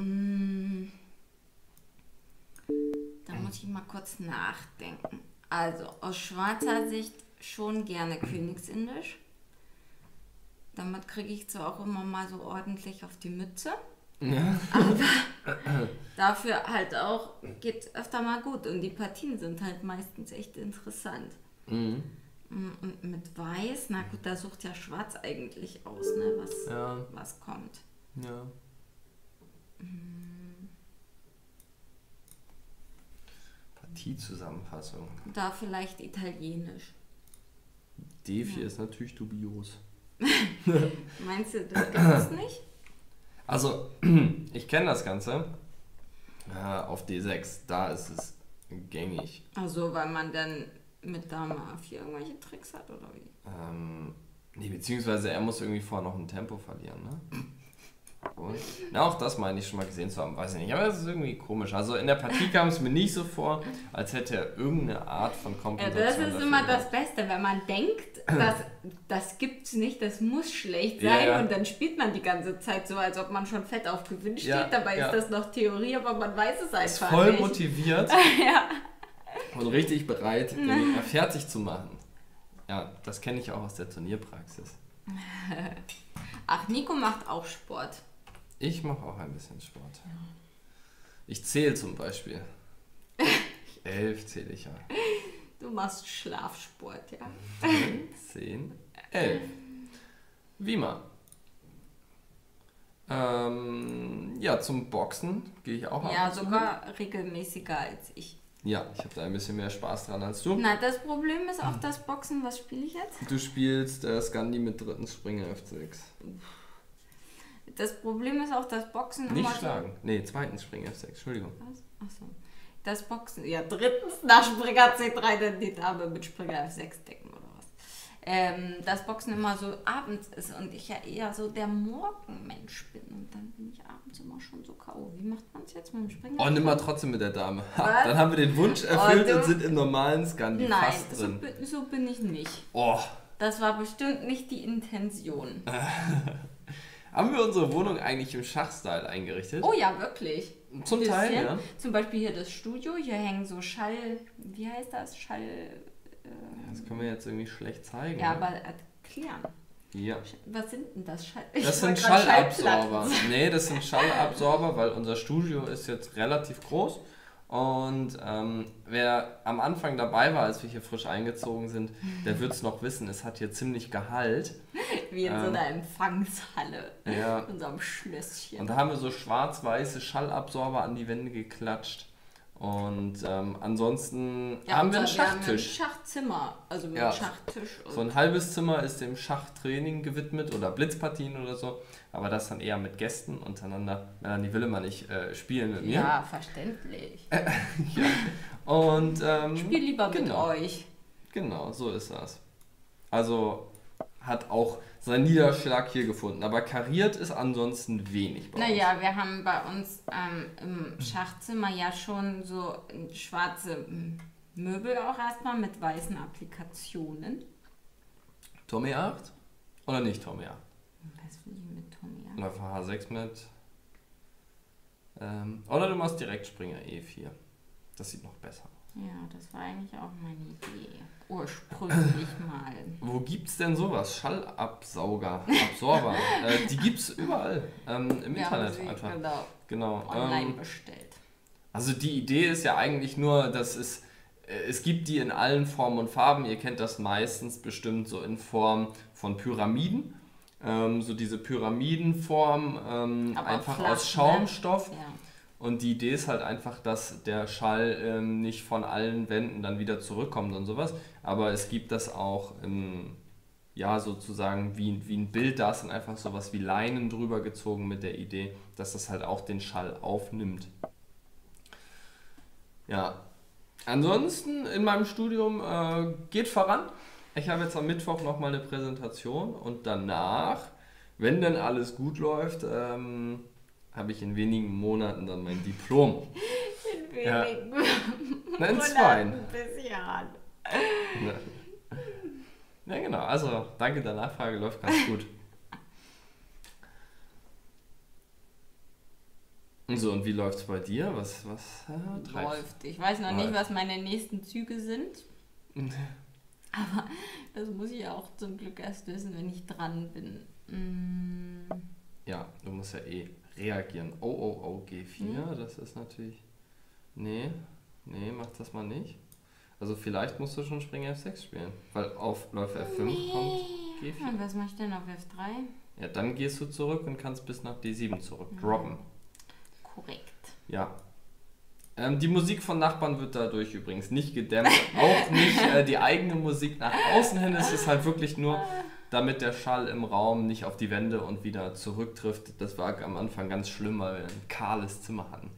Da muss ich mal kurz nachdenken. Also aus schwarzer Sicht schon gerne Königsindisch. Damit kriege ich zwar auch immer mal so ordentlich auf die Mütze. Ja. Aber dafür halt auch geht öfter mal gut. Und die Partien sind halt meistens echt interessant. Mhm. Und mit Weiß, na gut, da sucht ja Schwarz eigentlich aus, ne, was, ja. was kommt. Ja. Mhm. Partiezusammenfassung. Da vielleicht Italienisch. D vier ja. ist natürlich dubios. Meinst du, das gibt es nicht? Also, ich kenne das Ganze äh, auf D sechs, da ist es gängig. Also, weil man dann mit Dame A vier irgendwelche Tricks hat, oder wie? Ähm, nee, beziehungsweise er muss irgendwie vorher noch ein Tempo verlieren, ne? Und, na, auch das meine ich schon mal gesehen zu haben, weiß ich nicht, aber es ist irgendwie komisch. Also in der Partie kam es mir nicht so vor, als hätte er irgendeine Art von Kompensation. Ja, das ist immer gehabt. Das Beste, wenn man denkt, das, das gibt's nicht, das muss schlecht sein, ja, ja. Und dann spielt man die ganze Zeit so, als ob man schon fett auf Gewinn steht, ja, dabei ja. ist das noch Theorie, aber man weiß es einfach ist voll nicht. Motiviert ja. und richtig bereit, den Gegner fertig zu machen. Ja, das kenne ich auch aus der Turnierpraxis. Ach, Nico macht auch Sport. Ich mache auch ein bisschen Sport. Ich zähle zum Beispiel. Elf zähle ich ja. Du machst Schlafsport, ja. Zehn, elf. Wie mal. Ähm, ja, zum Boxen gehe ich auch ab. Ja, sogar regelmäßiger als ich. Ja, ich habe da ein bisschen mehr Spaß dran als du. Na, das Problem ist auch das Boxen. Was spiele ich jetzt? Du spielst äh, Scandi mit dritten Springer F sechs. Das Problem ist auch das Boxen Nicht immer schlagen. Nee, zweiten Springer F sechs, Entschuldigung. Was? Achso. Das Boxen, ja, drittens nach Springer C drei dann die Dame mit Springer F sechs decken oder was. Ähm, das Boxen immer so abends ist und ich ja eher so der Morgenmensch bin und dann bin ich abends immer schon so K O. Wie macht man es jetzt mit dem Springer? Oh, nimm mal trotzdem mit der Dame. Ha, Was? dann haben wir den Wunsch erfüllt Oh, und sind im normalen Scandi Nein, fast so, drin. bin- so bin ich nicht. Oh, Das war bestimmt nicht die Intention. haben wir unsere Wohnung eigentlich im Schachstyle eingerichtet? Oh ja, wirklich. Zum Bisschen. Teil, ja. Zum Beispiel hier das Studio, hier hängen so Schall, wie heißt das? Schall, Das können wir jetzt irgendwie schlecht zeigen. ja, ne? aber erklären. Ja. Was sind denn das? Schall Das Ich sind wollte grad Schallabsorber. Schallplatten. Nee, das sind Schallabsorber, weil unser Studio ist jetzt relativ groß. Und ähm, wer am Anfang dabei war, als wir hier frisch eingezogen sind, der wird es noch wissen, es hat hier ziemlich Gehalt. Wie in so Ähm, einer Empfangshalle. Ja. In so einem Schlösschen. Und da haben wir so schwarz-weiße Schallabsorber an die Wände geklatscht. Und ähm, ansonsten ja, haben wir einen unser- haben Schachtisch. ein Schachzimmer. Also mit Ja. Schachtisch. Und So ein halbes Zimmer ist dem Schachtraining gewidmet oder Blitzpartien oder so. Aber das dann eher mit Gästen untereinander. Melanie will immer nicht äh, spielen mit mir. ja, verständlich. Ja. Und ähm, Spiel lieber genau. mit euch. Genau, so ist das. Also hat auch seinen Niederschlag hier gefunden. Aber kariert ist ansonsten wenig bei uns. Naja, wir haben bei uns ähm, im Schachzimmer ja schon so schwarze mm, Möbel auch erstmal mit weißen Applikationen. Tommy acht? Oder nicht Tommy acht? Was will ich mit Tommy? Ja? Läufer H sechs mit. Ähm, oder du machst direkt Springer E vier. Das sieht noch besser aus. Ja, das war eigentlich auch meine Idee. Ursprünglich mal. Wo gibt's denn sowas? Schallabsauger, Absorber. äh, die gibt's überall. Ähm, Im Wir Internet haben sie, einfach. Genau, Genau. online Ähm, bestellt. also die Idee ist ja eigentlich nur, dass es, äh, es gibt die in allen Formen und Farben. Ihr kennt das meistens bestimmt so in Form von Pyramiden. Ähm, so diese Pyramidenform, ähm, Aber einfach flach, aus ne? Schaumstoff. Ja. Und die Idee ist halt einfach, dass der Schall ähm, nicht von allen Wänden dann wieder zurückkommt und sowas. Aber es gibt das auch, ähm, ja, sozusagen wie, wie ein Bild, da sind einfach sowas wie Leinen drüber gezogen mit der Idee, dass das halt auch den Schall aufnimmt. Ja, ansonsten in meinem Studium äh, geht voran. Ich habe jetzt am Mittwoch nochmal eine Präsentation und danach, wenn dann alles gut läuft, ähm, habe ich in wenigen Monaten dann mein Diplom. In Ja. wenigen Nein, in zwei. Monaten bis Jahren. Ja, genau. Also, danke der Nachfrage, läuft ganz gut. So, und wie läuft's bei dir? Was, was äh, treibst Läuft. Ich weiß noch nicht, was meine nächsten Züge sind. Aber das muss ich auch zum Glück erst wissen, wenn ich dran bin. Mm. Ja, du musst ja eh reagieren. Oh, oh, oh, G vier, Hm? das ist natürlich... Nee, nee, mach das mal nicht. Also vielleicht musst du schon Springer F sechs spielen, weil auf Läufer F fünf Nee. kommt G vier. Und was mache ich denn auf F drei? Ja, dann gehst du zurück und kannst bis nach D sieben zurück droppen. Korrekt. Ja. Ähm, die Musik von Nachbarn wird dadurch übrigens nicht gedämmt. Auch nicht äh, die eigene Musik nach außen hin. Es ist halt wirklich nur, damit der Schall im Raum nicht auf die Wände und wieder zurücktrifft. Das war am Anfang ganz schlimm, weil wir ein kahles Zimmer hatten.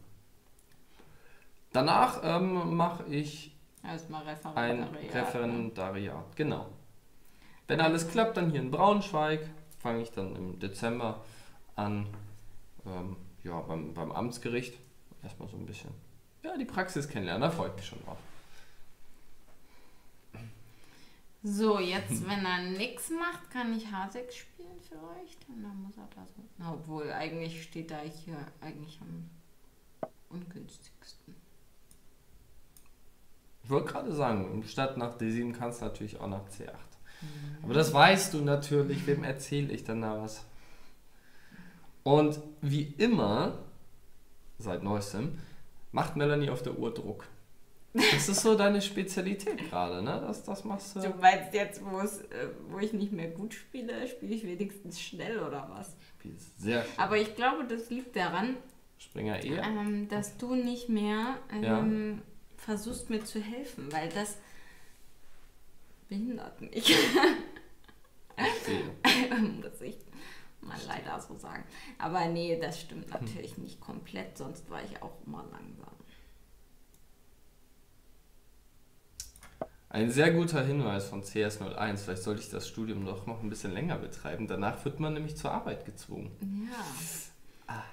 Danach ähm, mache ich Erstmal ein Referendariat. ne? Referendariat. Genau. Wenn alles klappt, dann hier in Braunschweig. Fange ich dann im Dezember an. Ähm, ja, beim, beim Amtsgericht. Erstmal so ein bisschen. Ja, die Praxis kennenlernen, da freue ich mich schon drauf. So, jetzt, wenn er nichts macht, kann ich H sechs spielen vielleicht. Und dann muss er da so. Na, obwohl, eigentlich steht da hier eigentlich am ungünstigsten. Ich wollte gerade sagen, statt nach D sieben kannst du natürlich auch nach C acht. Aber das weißt du natürlich, wem erzähle ich dann da was? Und wie immer, seit neuestem, macht Melanie auf der Uhr Druck. Das ist so deine Spezialität gerade, ne? Das, das machst du. Du meinst jetzt, wo es, äh, wo ich nicht mehr gut spiele, spiele ich wenigstens schnell oder was? Spielst sehr schnell. Aber ich glaube, das liegt daran, Springer eher. ähm, dass du nicht mehr ähm, versuchst mir zu helfen, weil das behindert mich. Muss ich mal leider so sagen. Aber nee, das stimmt natürlich hm. nicht komplett, sonst war ich auch immer langsam. Ein sehr guter Hinweis von C S null eins. Vielleicht sollte ich das Studium doch noch ein bisschen länger betreiben. Danach wird man nämlich zur Arbeit gezwungen. Ja. Ah.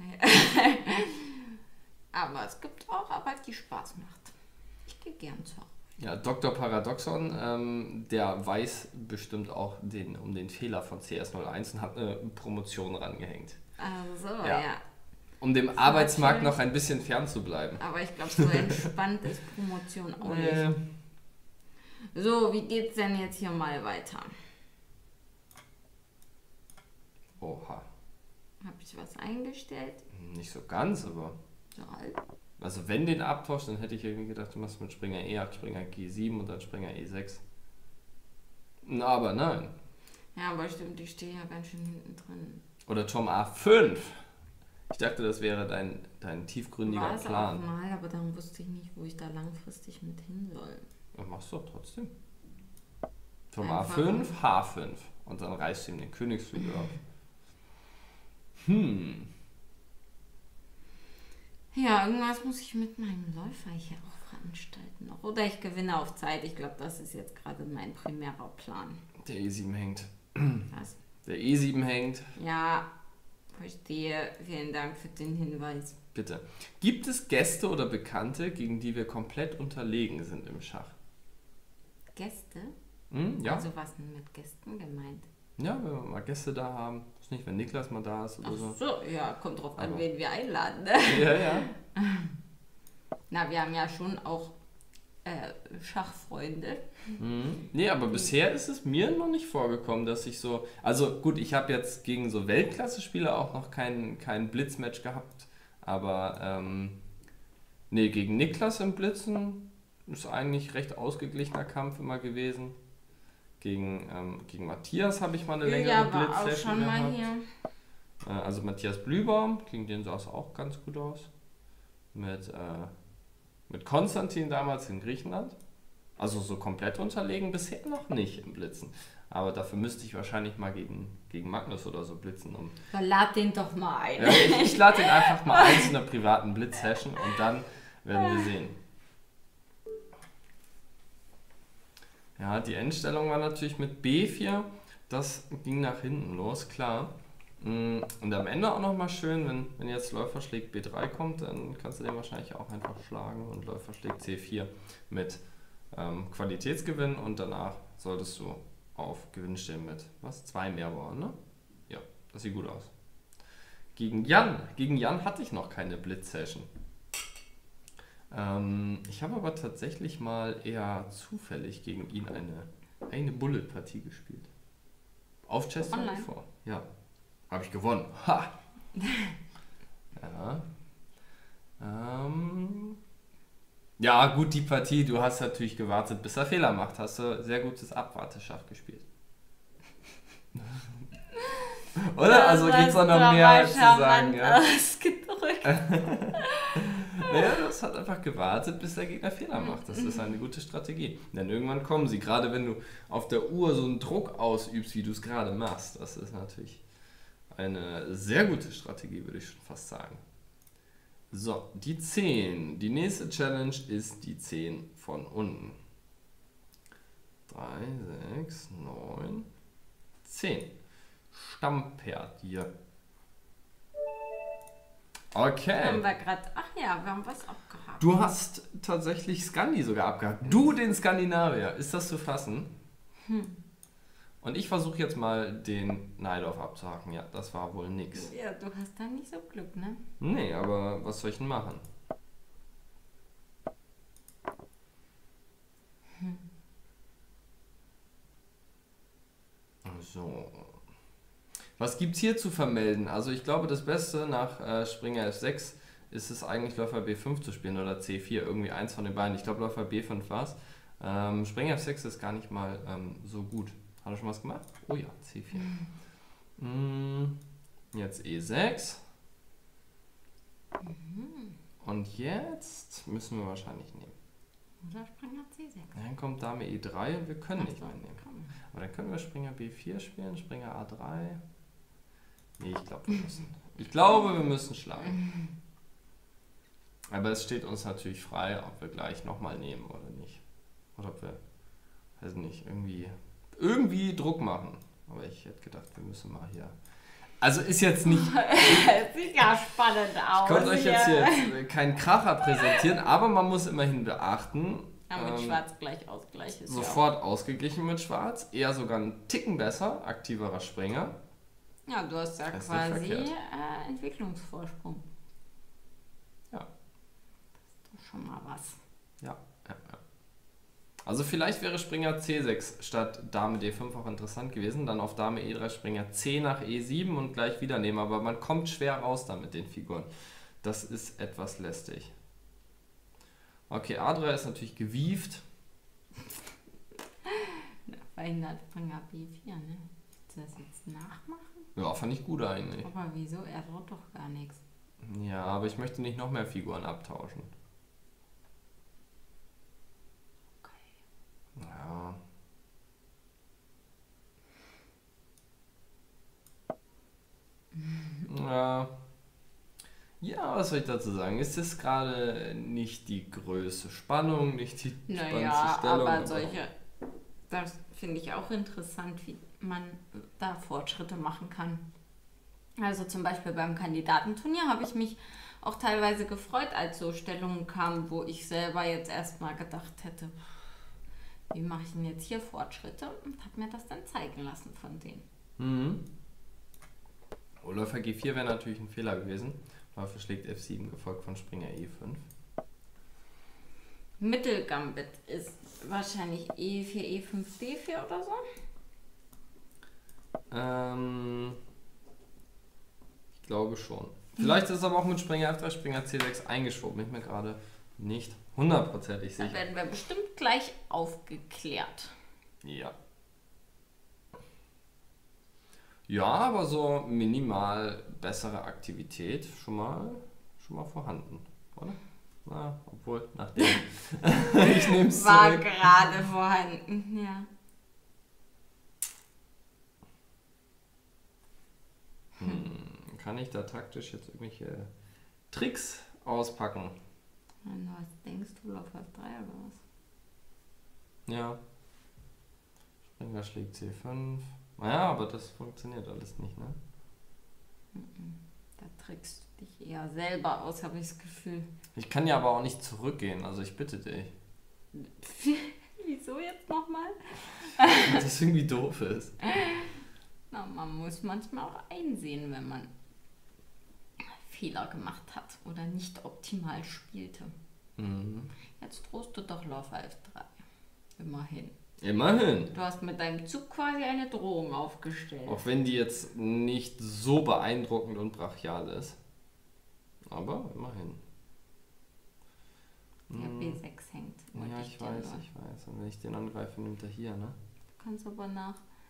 Aber es gibt auch Arbeit, die Spaß macht. Ich gehe gern zur Arbeit. Ja, Doktor Paradoxon, ähm, der weiß bestimmt auch den, um den Fehler von C S null eins und hat eine Promotion rangehängt. Also, ja. ja. Um dem das Arbeitsmarkt noch ein bisschen fern zu bleiben. Aber ich glaube, so entspannt ist Promotion auch nicht. Äh. So, wie geht's denn jetzt hier mal weiter? Oha. Habe ich was eingestellt? Nicht so ganz, aber... So halb. Also wenn den abtauscht, dann hätte ich irgendwie gedacht, du machst mit Springer E acht, Springer G sieben und dann Springer E sechs. Aber nein. Ja, aber stimmt, ich stehe ja ganz schön hinten drin. Oder Turm A fünf. Ich dachte, das wäre dein, dein tiefgründiger War es Plan. auch mal, aber dann wusste ich nicht, wo ich da langfristig mit hin soll. Ja, machst du doch trotzdem. Turm A fünf, H fünf. Und dann reißt du ihm den Königsflügel auf. Hm. Ja, irgendwas muss ich mit meinem Läufer hier auch veranstalten. Noch. Oder ich gewinne auf Zeit. Ich glaube, das ist jetzt gerade mein primärer Plan. Der E sieben hängt. Was? Der E sieben hängt. Ja, verstehe. Vielen Dank für den Hinweis. Bitte. Gibt es Gäste oder Bekannte, gegen die wir komplett unterlegen sind im Schach? Gäste? Hm, ja. Also was denn mit Gästen gemeint? Ja, wenn wir mal Gäste da haben. Ist nicht, wenn Niklas mal da ist oder Ach so. so, ja, kommt drauf an, Aber wen wir einladen. Ne? Ja, ja. Na, wir haben ja schon auch äh, Schachfreunde. Mhm. Nee, aber bisher ist es mir noch nicht vorgekommen, dass ich so... Also gut, ich habe jetzt gegen so Weltklasse-Spieler auch noch kein, kein Blitzmatch gehabt. Aber ähm, nee, gegen Niklas im Blitzen ist eigentlich recht ausgeglichener Kampf immer gewesen. Gegen, ähm, gegen Matthias habe ich mal eine längere ja, Blitzsession gehabt. Mal hier. Äh, also Matthias Blübaum, gegen den sah es auch ganz gut aus. Mit, äh, mit Konstantin damals in Griechenland. Also so komplett unterlegen bisher noch nicht im Blitzen. Aber dafür müsste ich wahrscheinlich mal gegen, gegen Magnus oder so blitzen. Um ja, lad den doch mal ein. Ja, ich ich lade den einfach mal ein zu einer privaten Blitzsession und dann werden wir sehen. Ja, die Endstellung war natürlich mit B vier, das ging nach hinten los, klar. Und am Ende auch nochmal schön, wenn, wenn jetzt Läufer schlägt B drei kommt, dann kannst du den wahrscheinlich auch einfach schlagen und Läufer schlägt C vier mit ähm, Qualitätsgewinn und danach solltest du auf Gewinn stehen mit, was? Zwei Meerbauern, ne? Ja, das sieht gut aus. Gegen Jan, gegen Jan hatte ich noch keine Blitzsession. Ähm, ich habe aber tatsächlich mal eher zufällig gegen ihn eine, eine Bullet-Partie gespielt. Auf Chess vor. Ja. Habe ich gewonnen. Ha! Ja. Ähm. Ja, gut, die Partie, du hast natürlich gewartet, bis er Fehler macht. Hast du sehr gutes Abwarteschach gespielt. Oder? Das also gibt es da noch mehr als zu sagen. Ja. Naja, das hat einfach gewartet, bis der Gegner Fehler macht. Das ist eine gute Strategie. Denn irgendwann kommen sie, gerade wenn du auf der Uhr so einen Druck ausübst, wie du es gerade machst. Das ist natürlich eine sehr gute Strategie, würde ich schon fast sagen. So, die zehn. Die nächste Challenge ist die zehn von unten. drei, sechs, neun, zehn. Stammpert hier. Okay. Haben wir grad, ach ja, wir haben was abgehakt. Du hast tatsächlich Scandi sogar abgehakt. Du, den Skandinavier. Ist das zu fassen? Hm. Und ich versuche jetzt mal den Najdorf abzuhaken. Ja, das war wohl nix. Ja, du hast da nicht so Glück, ne? Nee, aber was soll ich denn machen? Hm. So. Was gibt es hier zu vermelden? Also ich glaube, das Beste nach äh, Springer F sechs ist es eigentlich Läufer B fünf zu spielen oder C vier, irgendwie eins von den beiden. Ich glaube Läufer B fünf war es. Ähm, Springer F sechs ist gar nicht mal ähm, so gut. Hat er schon was gemacht? Oh ja, C vier. Mhm. Jetzt E sechs. Mhm. Und jetzt müssen wir wahrscheinlich nehmen. Oder Springer C sechs. Dann kommt Dame E drei und wir können Ach nicht so, mehr nehmen. komm. Aber dann können wir Springer B vier spielen, Springer A drei. Nee, ich glaube, wir müssen. Ich glaube, wir müssen schlagen. Aber es steht uns natürlich frei, ob wir gleich nochmal nehmen oder nicht. Oder ob wir, weiß nicht, irgendwie, irgendwie Druck machen. Aber ich hätte gedacht, wir müssen mal hier. Also ist jetzt nicht. Sieht ja spannend aus. Ich konnte euch jetzt hier jetzt keinen Kracher präsentieren, aber man muss immerhin beachten. Ja, mit ähm, Schwarz gleich Ausgleich ist Sofort ausgeglichen mit Schwarz. Eher sogar einen Ticken besser, aktiverer Springer. Ja, ja, du hast ja Das ist quasi nicht verkehrt. äh, Entwicklungsvorsprung. Ja. Das ist doch schon mal was. Ja, ja, ja. Also vielleicht wäre Springer C sechs statt Dame D fünf auch interessant gewesen. Dann auf Dame E drei Springer C nach E sieben und gleich wieder nehmen. Aber man kommt schwer raus da mit den Figuren. Das ist etwas lästig. Okay, A drei ist natürlich gewieft. Verhindert Springer B vier, ne? Willst du das jetzt nachmachen? Ja, fand ich gut eigentlich. Aber wieso? Er droht doch gar nichts. Ja, aber ich möchte nicht noch mehr Figuren abtauschen. Okay. Ja. Ja. Ja, was soll ich dazu sagen? Es ist gerade nicht die größte Spannung, nicht die spannendste Naja, Stellung. aber solche, das finde ich auch interessant, wie man da Fortschritte machen kann. Also zum Beispiel beim Kandidatenturnier habe ich mich auch teilweise gefreut, als so Stellungen kamen, wo ich selber jetzt erstmal gedacht hätte, wie mache ich denn jetzt hier Fortschritte? Und habe mir das dann zeigen lassen von denen. Mhm. Oh, Läufer G vier wäre natürlich ein Fehler gewesen. Läufer schlägt F sieben, gefolgt von Springer E fünf. Mittelgambit ist wahrscheinlich E vier, E fünf, D vier oder so. Ähm, ich glaube schon. Vielleicht ist es aber auch mit Springer F drei, Springer C sechs eingeschoben. Bin ich mir gerade nicht hundertprozentig Da sicher. werden wir bestimmt gleich aufgeklärt. Ja. Ja, aber so minimal bessere Aktivität schon mal, schon mal vorhanden, oder? Na, obwohl, nachdem. Ich nehme es War zurück. gerade vorhanden, ja. Hm, kann ich da taktisch jetzt irgendwelche Tricks auspacken? Und was denkst du, Lauf F drei oder was? Ja. Springer schlägt C fünf. Naja, aber das funktioniert alles nicht, ne? Da trickst du dich eher selber aus, habe ich das Gefühl. Ich kann ja aber auch nicht zurückgehen, also ich bitte dich. Wieso jetzt nochmal? Weil das irgendwie doof ist. Na, man muss manchmal auch einsehen, wenn man Fehler gemacht hat oder nicht optimal spielte. Mhm. Jetzt drohst du doch Läufer F drei. Immerhin. Immerhin. Du hast mit deinem Zug quasi eine Drohung aufgestellt. Auch wenn die jetzt nicht so beeindruckend und brachial ist. Aber immerhin. Der Hm. B sechs hängt. wollte Ja, ich dir weiß, nur. ich weiß. Und wenn ich den angreife, nimmt er hier, ne? Du kannst aber nach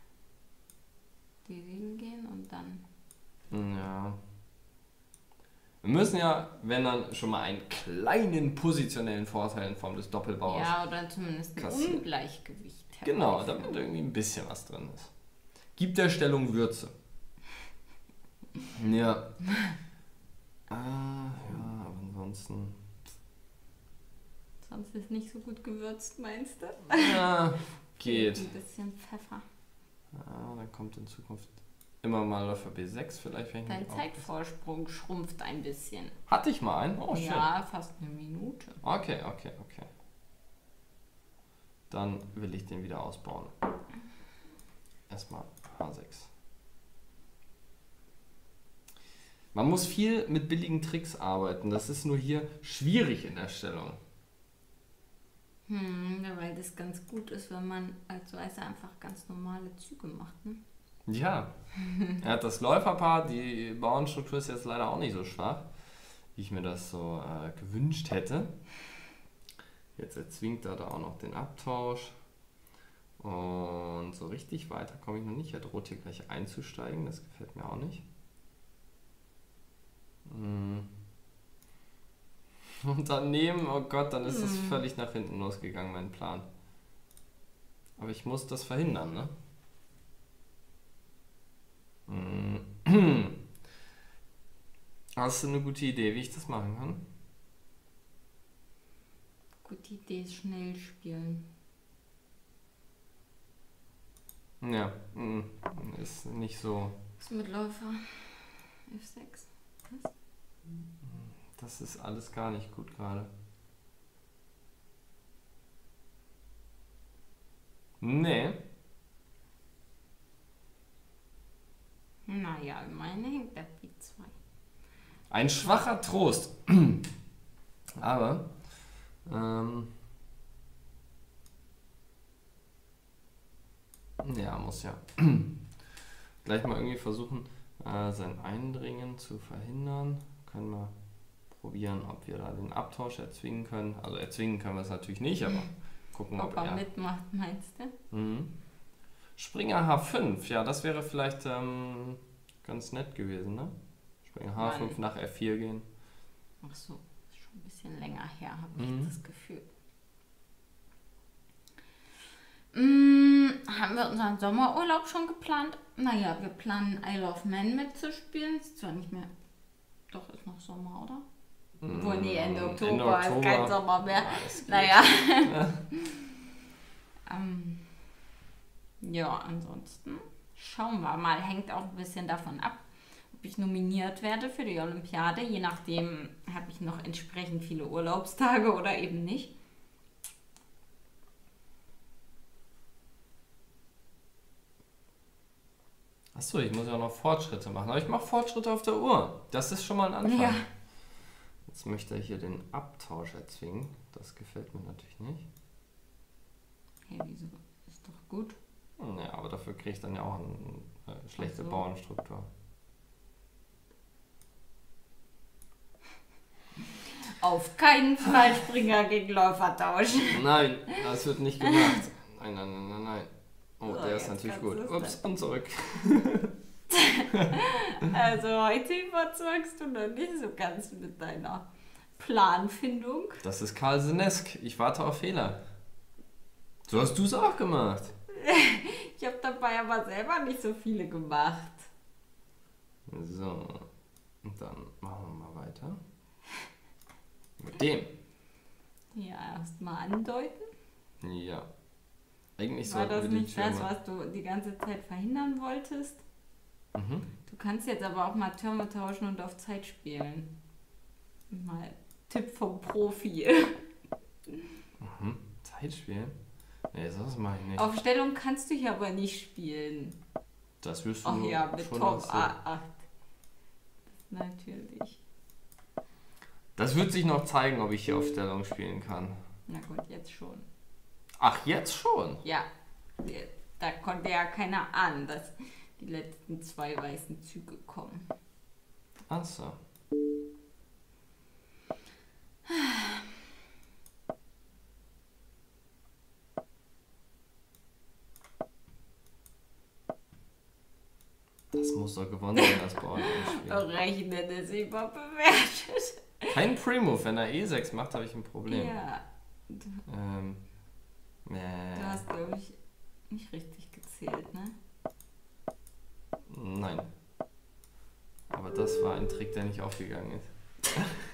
D sieben gehen und dann... Ja. Wir müssen ja, wenn dann, schon mal einen kleinen positionellen Vorteil in Form des Doppelbauers. Ja, oder zumindest ein kassieren. Ungleichgewicht. Genau, herbeiführen. damit irgendwie ein bisschen was drin ist. Gibt der Stellung Würze. Ja. Ah, ja, aber ansonsten. Sonst ist nicht so gut gewürzt, meinst du? Ja, geht. Ein bisschen Pfeffer. Ja, dann kommt in Zukunft immer mal Läufer B sechs vielleicht. Wenn ich Dein mich auch- Zeitvorsprung schrumpft ein bisschen. Hatte ich mal einen? Oh, schön. Ja, fast eine Minute. Okay, okay, okay. Dann will ich den wieder ausbauen. Erstmal H sechs. Man muss viel mit billigen Tricks arbeiten. Das ist nur hier schwierig in der Stellung. Hm, weil das ganz gut ist, wenn man als Weißer einfach ganz normale Züge macht. Ne? Ja, er hat das Läuferpaar, die Bauernstruktur ist jetzt leider auch nicht so schwach, wie ich mir das so äh, gewünscht hätte. Jetzt erzwingt er da auch noch den Abtausch. Und so richtig weiter komme ich noch nicht. Er droht hier gleich einzusteigen, das gefällt mir auch nicht. Und daneben, oh Gott, dann ist es völlig nach hinten losgegangen, mein Plan. Aber ich muss das verhindern, ne? Hast du eine gute Idee, wie ich das machen kann? Gute Idee ist schnell spielen. Ja, ist nicht so. Was mit Läufer? F sechs. Was? Das ist alles gar nicht gut gerade. Nee. Naja, meine hängt der B zwei. Ein schwacher Trost. Aber, ähm, ja, muss ja gleich mal irgendwie versuchen, äh, sein Eindringen zu verhindern. Können wir probieren, ob wir da den Abtausch erzwingen können. Also erzwingen können wir es natürlich nicht, aber gucken, ob, ob er er mitmacht, meinst du? Mhm. Springer H fünf, ja, das wäre vielleicht ähm, ganz nett gewesen, ne? Springer H fünf nach F vier gehen. Ach so, ist schon ein bisschen länger her, habe ich Mhm. das Gefühl. Mm, haben wir unseren Sommerurlaub schon geplant? Naja, wir planen Isle of Man mitzuspielen. Ist zwar nicht mehr. Doch, ist noch Sommer, oder? Mhm. Obwohl, nee, Ende Oktober, Ende Oktober ist kein Sommer mehr. Ja, das geht. Naja. Ja. ähm, ja, ansonsten schauen wir mal. Hängt auch ein bisschen davon ab, ob ich nominiert werde für die Olympiade. Je nachdem habe ich noch entsprechend viele Urlaubstage oder eben nicht. Achso, ich muss ja noch Fortschritte machen. Aber ich mache Fortschritte auf der Uhr. Das ist schon mal ein Anfang. Ja. Jetzt möchte er hier den Abtausch erzwingen. Das gefällt mir natürlich nicht. Hey, wieso? Ist doch gut. Ja, aber dafür kriege ich dann ja auch eine äh, schlechte Ach so. Bauernstruktur. Auf keinen Fall Springer gegen Läufer tauschen. Nein, das wird nicht gemacht. Nein, nein, nein, nein, nein. Oh, So, der ist jetzt natürlich kannst gut. du's Ups, und zurück. Also heute überzeugst du noch nicht so ganz mit deiner Planfindung. Das ist Carlsenesk. Ich warte auf Fehler. So hast du es auch gemacht. Ich habe dabei aber selber nicht so viele gemacht. So, und dann machen wir mal weiter. Mit dem. Ja, erst mal andeuten. Ja. Eigentlich War sollten das wir die nicht das, Türme... was du die ganze Zeit verhindern wolltest? Mhm. Du kannst jetzt aber auch mal Türme tauschen und auf Zeit spielen. Mal Tipp vom Profi. Mhm. Zeitspiel? Nee, sowas mache ich nicht. Auf Stellung kannst du hier aber nicht spielen. Das wirst du Ach ja, mit schon Top noch sehen. A acht. Natürlich. Das wird sich noch zeigen, ob ich hier auf Stellung spielen kann. Na gut, jetzt schon. Ach, jetzt schon? Ja, da konnte ja keiner ahnen, dass die letzten zwei weißen Züge kommen. Ach so. Das muss doch gewonnen sein, das Bauernspiel. Rechnen ist überbewertet. Kein Pre-Move. Wenn er E sechs macht, habe ich ein Problem. Ja, du, Ähm. Nee. du hast, glaube ich, nicht richtig gezählt, ne? Nein. Aber das war ein Trick, der nicht aufgegangen ist.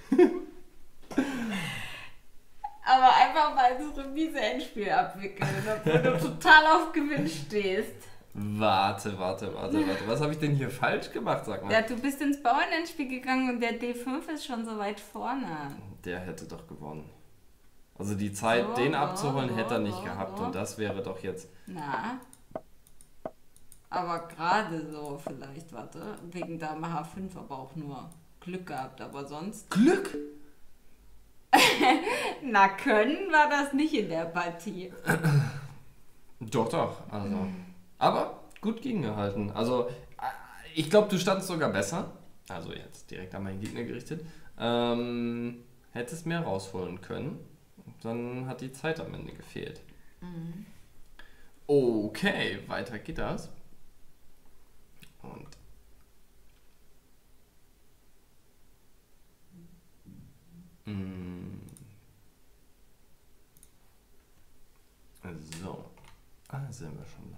Aber einfach mal das Remise-Endspiel abwickeln, obwohl du total auf Gewinn stehst. Warte, warte, warte, warte. Was habe ich denn hier falsch gemacht, sag mal? Ja, du bist ins Bauernendspiel gegangen und der D fünf ist schon so weit vorne. Der hätte doch gewonnen. Also die Zeit, So, den so, abzuholen, so, hätte er nicht so, gehabt. so. Und das wäre doch jetzt... Na. Aber gerade so vielleicht, warte. Wegen Dame H fünf aber auch nur Glück gehabt, aber sonst. Glück? Na, können war das nicht in der Partie. Doch, doch. Also. Aber gut gegengehalten. Also, ich glaube, du standst sogar besser. Also jetzt direkt an meinen Gegner gerichtet. Ähm, hättest mehr rausholen können. Dann hat die Zeit am Ende gefehlt. Mhm. Okay, weiter geht das. Und mm, so, ah, sind wir schon da.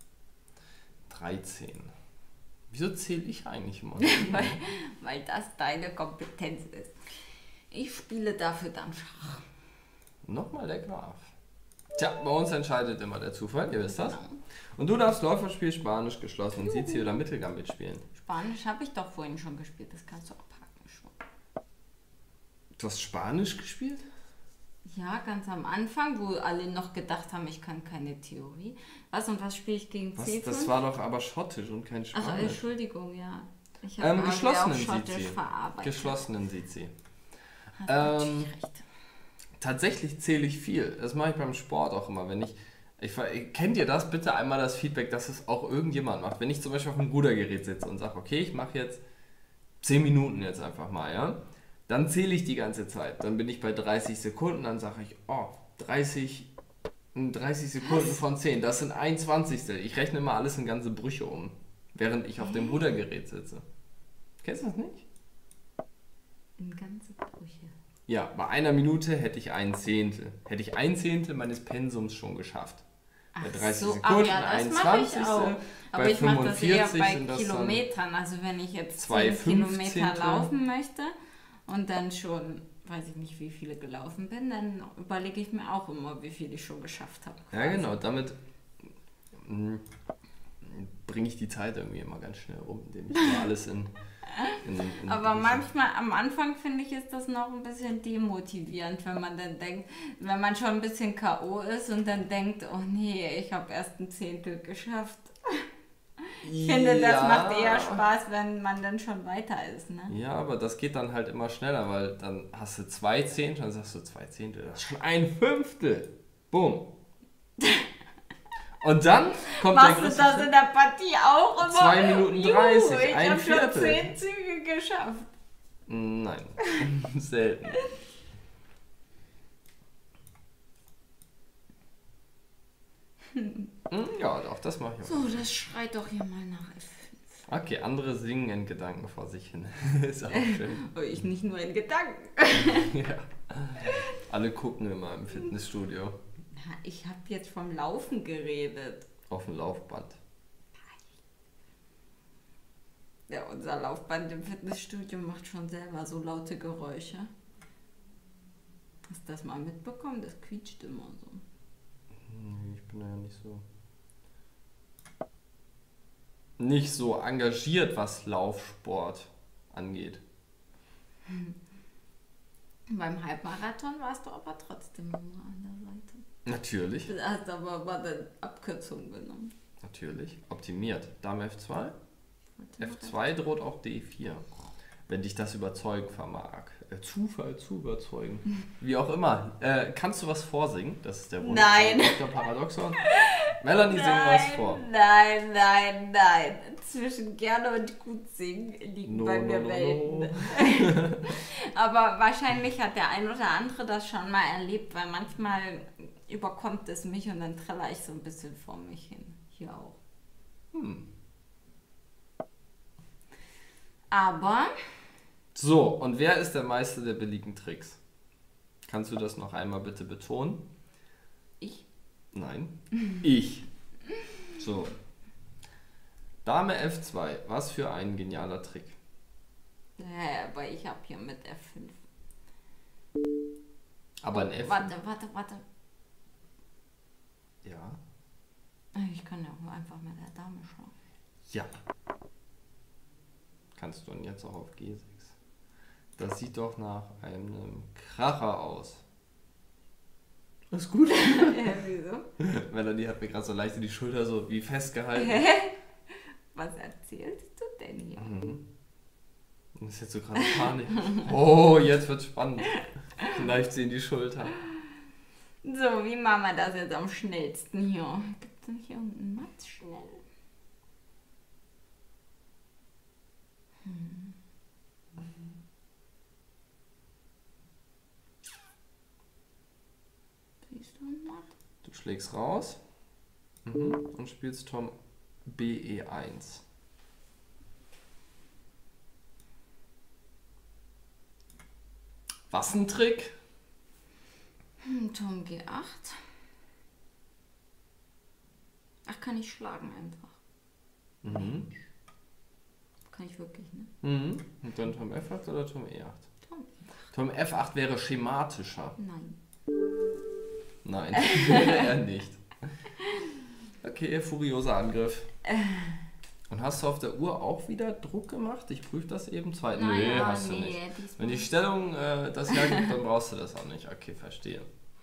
dreizehn. Wieso zähle ich eigentlich immer? weil, weil das deine Kompetenz ist. Ich spiele dafür dann Schach. Nochmal der Graf. Tja, bei uns entscheidet immer der Zufall, ihr wisst das. Genau. Und du darfst Läuferspiel, Spanisch, geschlossen, Sizi oder Mittelgambit spielen. Spanisch habe ich doch vorhin schon gespielt, das kannst du abhaken schon. Du hast Spanisch gespielt? Ja, ganz am Anfang, wo alle noch gedacht haben, ich kann keine Theorie. Was und was spiele ich gegen Was? C fünf? Das war doch aber Schottisch und kein Ach, Spanisch. Entschuldigung, ja. Ich Ähm, habe geschlossenen auch Schottisch Sizi. verarbeitet. Geschlossenen Sizi. Hast Ähm, natürlich recht. Tatsächlich zähle ich viel. Das mache ich beim Sport auch immer. Wenn ich, ich, kennt ihr das? Bitte einmal das Feedback, dass es auch irgendjemand macht. Wenn ich zum Beispiel auf einem Rudergerät sitze und sage, okay, ich mache jetzt zehn Minuten jetzt einfach mal, ja, dann zähle ich die ganze Zeit. Dann bin ich bei dreißig Sekunden, dann sage ich, oh, dreißig, dreißig Sekunden Was? von zehn, das sind ein Zwanzigstel. Ich rechne immer alles in ganze Brüche um, während ich auf dem Rudergerät sitze. Kennst du das nicht? In ganze Brüche. Ja, bei einer Minute hätte ich ein Zehntel. Hätte ich ein Zehntel meines Pensums schon geschafft. Bei Ach dreißig so, Sekunden, ach ja, ein das mache ich Zwanzigstel. auch. Aber Bei ich mache das eher fünfundvierzig bei sind das dann Kilometern. Also wenn ich jetzt zwei zehn Kilometer Fünfzehntel. laufen möchte und dann schon, weiß ich nicht, wie viele gelaufen bin, dann überlege ich mir auch immer, wie viel ich schon geschafft habe. Ja, genau. Damit mh, bringe ich die Zeit irgendwie immer ganz schnell um, indem ich immer alles in... in, in Aber Brüche- manchmal, am Anfang finde ich, ist das noch ein bisschen demotivierend, wenn man dann denkt, wenn man schon ein bisschen K O ist und dann denkt, oh nee, ich habe erst ein Zehntel geschafft. Ich finde, das Ja. macht eher Spaß, wenn man dann schon weiter ist, ne? Ja, aber das geht dann halt immer schneller, weil dann hast du zwei Zehntel, dann sagst du zwei Zehntel, das ist schon ein Fünftel. Boom. Und dann kommt Machst der du größte das Schritt. in der Partie auch immer? Zwei Minuten dreißig, Juhu, ich ein habe schon Viertel. zehn Züge geschafft. Nein, selten. Hm, Ja, doch, das mache ich auch. So, das schreit doch hier mal nach F fünf. Okay, andere singen in Gedanken vor sich hin. Ist auch schön. Aber ich nicht nur in Gedanken. Ja. Alle gucken immer im Fitnessstudio Na, ich habe jetzt vom Laufen geredet. auf dem Laufband. Ja, unser Laufband im Fitnessstudio macht schon selber so laute Geräusche. Hast du das mal mitbekommen? Das quietscht immer so. Nee, ich bin da ja nicht so. Nicht so engagiert, was Laufsport angeht. Beim Halbmarathon warst du aber trotzdem immer an der Seite. Natürlich, Du hast aber mal eine Abkürzung genommen. natürlich. Optimiert. Dame F zwei. Warte mal, F zwei droht auch D vier. Wenn dich das überzeugen vermag. Äh, Zufall zu überzeugen. Wie auch immer. Äh, kannst du was vorsingen? Das ist der Wunsch. Nein. von Doktor Paradoxon. Melanie, sing was vor. Nein, nein, nein. Zwischen gerne und gut singen liegen No, bei no, mir no, Welten. no. Aber wahrscheinlich hat der ein oder andere das schon mal erlebt, weil manchmal überkommt es mich und dann träller ich so ein bisschen vor mich hin. Hier auch. Hm. Aber So, und wer ist der Meister der billigen Tricks? Kannst du das noch einmal bitte betonen? ich. Nein. Ich. So. Dame F zwei. Was für ein genialer Trick. Ja, aber ich habe hier mit F fünf. Aber ein F. Warte, warte, warte. Ja. Ich kann ja auch einfach mit der Dame schauen. Ja. Kannst du und jetzt auch auf G sechs. Das sieht doch nach einem Kracher aus. Ist gut. Ja, wieso? Melanie hat mir gerade so leicht in die Schulter so wie festgehalten. Was erzählst du denn hier? Mhm. Das ist jetzt so gerade Panik. Oh, jetzt wird's spannend. Kneift sie in die Schulter. So, wie machen wir das jetzt am schnellsten hier? Gibt es nicht irgendeinen Matz schnell? Du schlägst raus mhm. und spielst Turm B E eins. Was ein Trick? Hm, Turm G acht. Ach, kann ich schlagen einfach. Mhm. Kann ich wirklich, ne? Mhm. Und dann Turm F acht oder Turm E acht? Turm E acht. Turm F acht wäre schematischer. Nein. Nein, wäre er nicht. Okay, furioser Angriff. Und hast du auf der Uhr auch wieder Druck gemacht? Ich prüfe das eben. Zwei. Nein, Nee, ja, hast du nee, nicht. diesmal Wenn die nicht. Stellung äh, das hergibt, dann brauchst du das auch nicht. Okay, verstehe.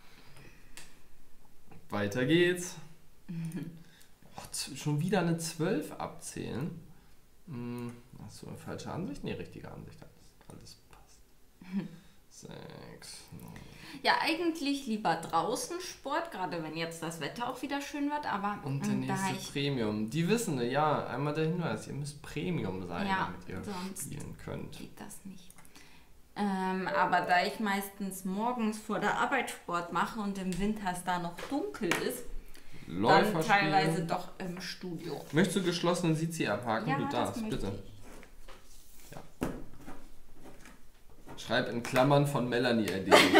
Weiter geht's. Och, z- schon wieder eine zwölf abzählen. Hm, hast du eine falsche Ansicht? Nee, richtige Ansicht. Alles, alles passt. Sechs. Ja, eigentlich lieber draußen Sport, gerade wenn jetzt das Wetter auch wieder schön wird, aber Und der ähm, da nächste ich Premium. Die wissen, ja, einmal der Hinweis, ihr müsst Premium sein, Ja, damit ihr sonst spielen könnt. geht das nicht. Ähm, aber da ich meistens morgens vor der Arbeit Sport mache und im Winter es da noch dunkel ist, dann Läufer teilweise spielen. doch im Studio. Möchtest du geschlossenen Sitzi abhaken? Ja, du das darfst, möchte bitte. ich. Ja. Schreib in Klammern von Melanie erledigt.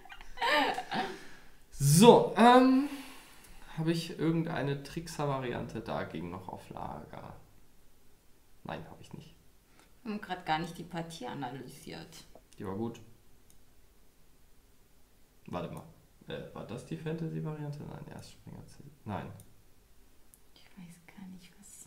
So, ähm, habe ich irgendeine Trickser-Variante dagegen noch auf Lager? Nein, habe ich nicht. Wir haben gerade gar nicht die Partie analysiert. Die war gut. Warte mal. Äh, war das die Fantasy-Variante? Nein, erst Springer C. Nein. Ich weiß gar nicht, was.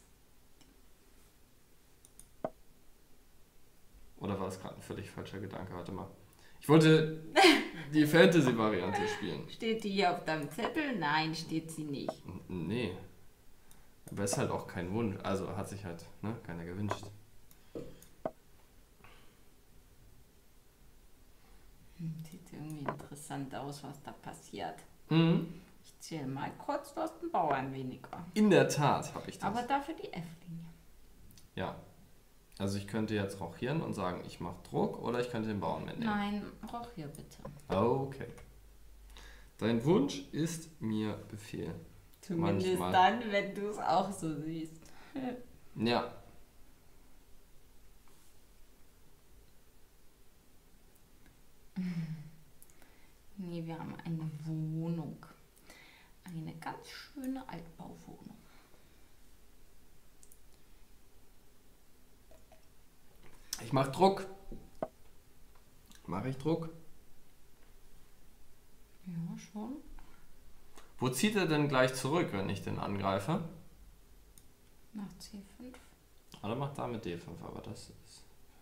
Oder war das gerade ein völlig falscher Gedanke? Warte mal. Ich wollte die Fantasy-Variante spielen. Steht die hier auf deinem Zettel? Nein, steht sie nicht. N- Nee. Aber ist halt auch kein Wunsch. Also hat sich halt ne, keiner gewünscht. Hm, sieht irgendwie interessant aus, was da passiert. Mhm. Ich zähle mal kurz, du hast einen Bauern weniger. In der Tat habe ich das. Aber dafür die F-Linie. Ja. Also ich könnte jetzt rochieren und sagen, ich mache Druck oder ich könnte den Bauern mitnehmen. Nein, auch hier bitte. Okay. Dein Wunsch ist mir Befehl. Zumindest Manchmal. dann, wenn du es auch so siehst. Ja. Nee, wir haben eine Wohnung. Eine ganz schöne Altbauwohnung. Ich mache Druck. Mache ich Druck? Ja, schon. Wo zieht er denn gleich zurück, wenn ich den angreife? Nach C fünf. Oder macht damit D fünf, aber das ist...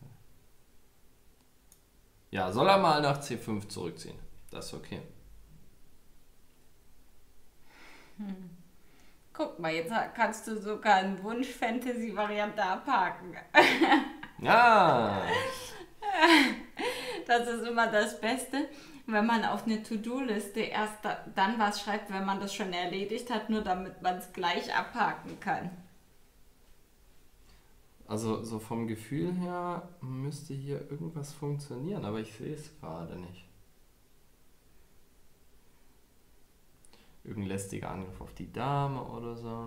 Ja, soll er mal nach C fünf zurückziehen. Das ist okay. Hm. Guck mal, jetzt kannst du sogar eine Wunsch-Fantasy-Variante abhaken. Ja! Das ist immer das Beste, wenn man auf eine To-Do-Liste erst da, dann was schreibt, wenn man das schon erledigt hat, nur damit man es gleich abhaken kann. Also so vom Gefühl her müsste hier irgendwas funktionieren, aber ich sehe es gerade nicht. Irgendein lästiger Angriff auf die Dame oder so.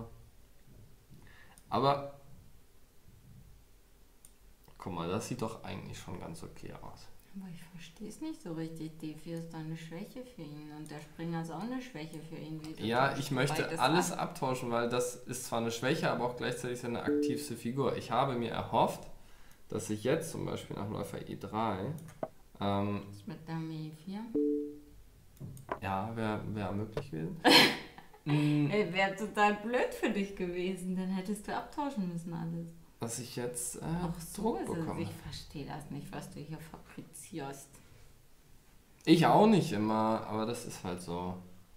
Aber guck mal, das sieht doch eigentlich schon ganz okay aus. Aber ich verstehe es nicht so richtig. D vier ist doch eine Schwäche für ihn und der Springer ist auch eine Schwäche für ihn. Wieso Ja, tauscht ich du möchte beides alles ab? abtauschen, weil das ist zwar eine Schwäche, aber auch gleichzeitig seine aktivste Figur. Ich habe mir erhofft, dass ich jetzt zum Beispiel nach Läufer E drei, ähm, Was ist mit Dame E vier? ja, wäre wär möglich gewesen. Mm, Ey, wäre total blöd für dich gewesen. Dann hättest du abtauschen müssen alles. dass ich jetzt äh, Ach so Druck ist es. bekomme. Ich verstehe das nicht, was du hier fabrizierst. Ich auch nicht immer, aber das ist halt so.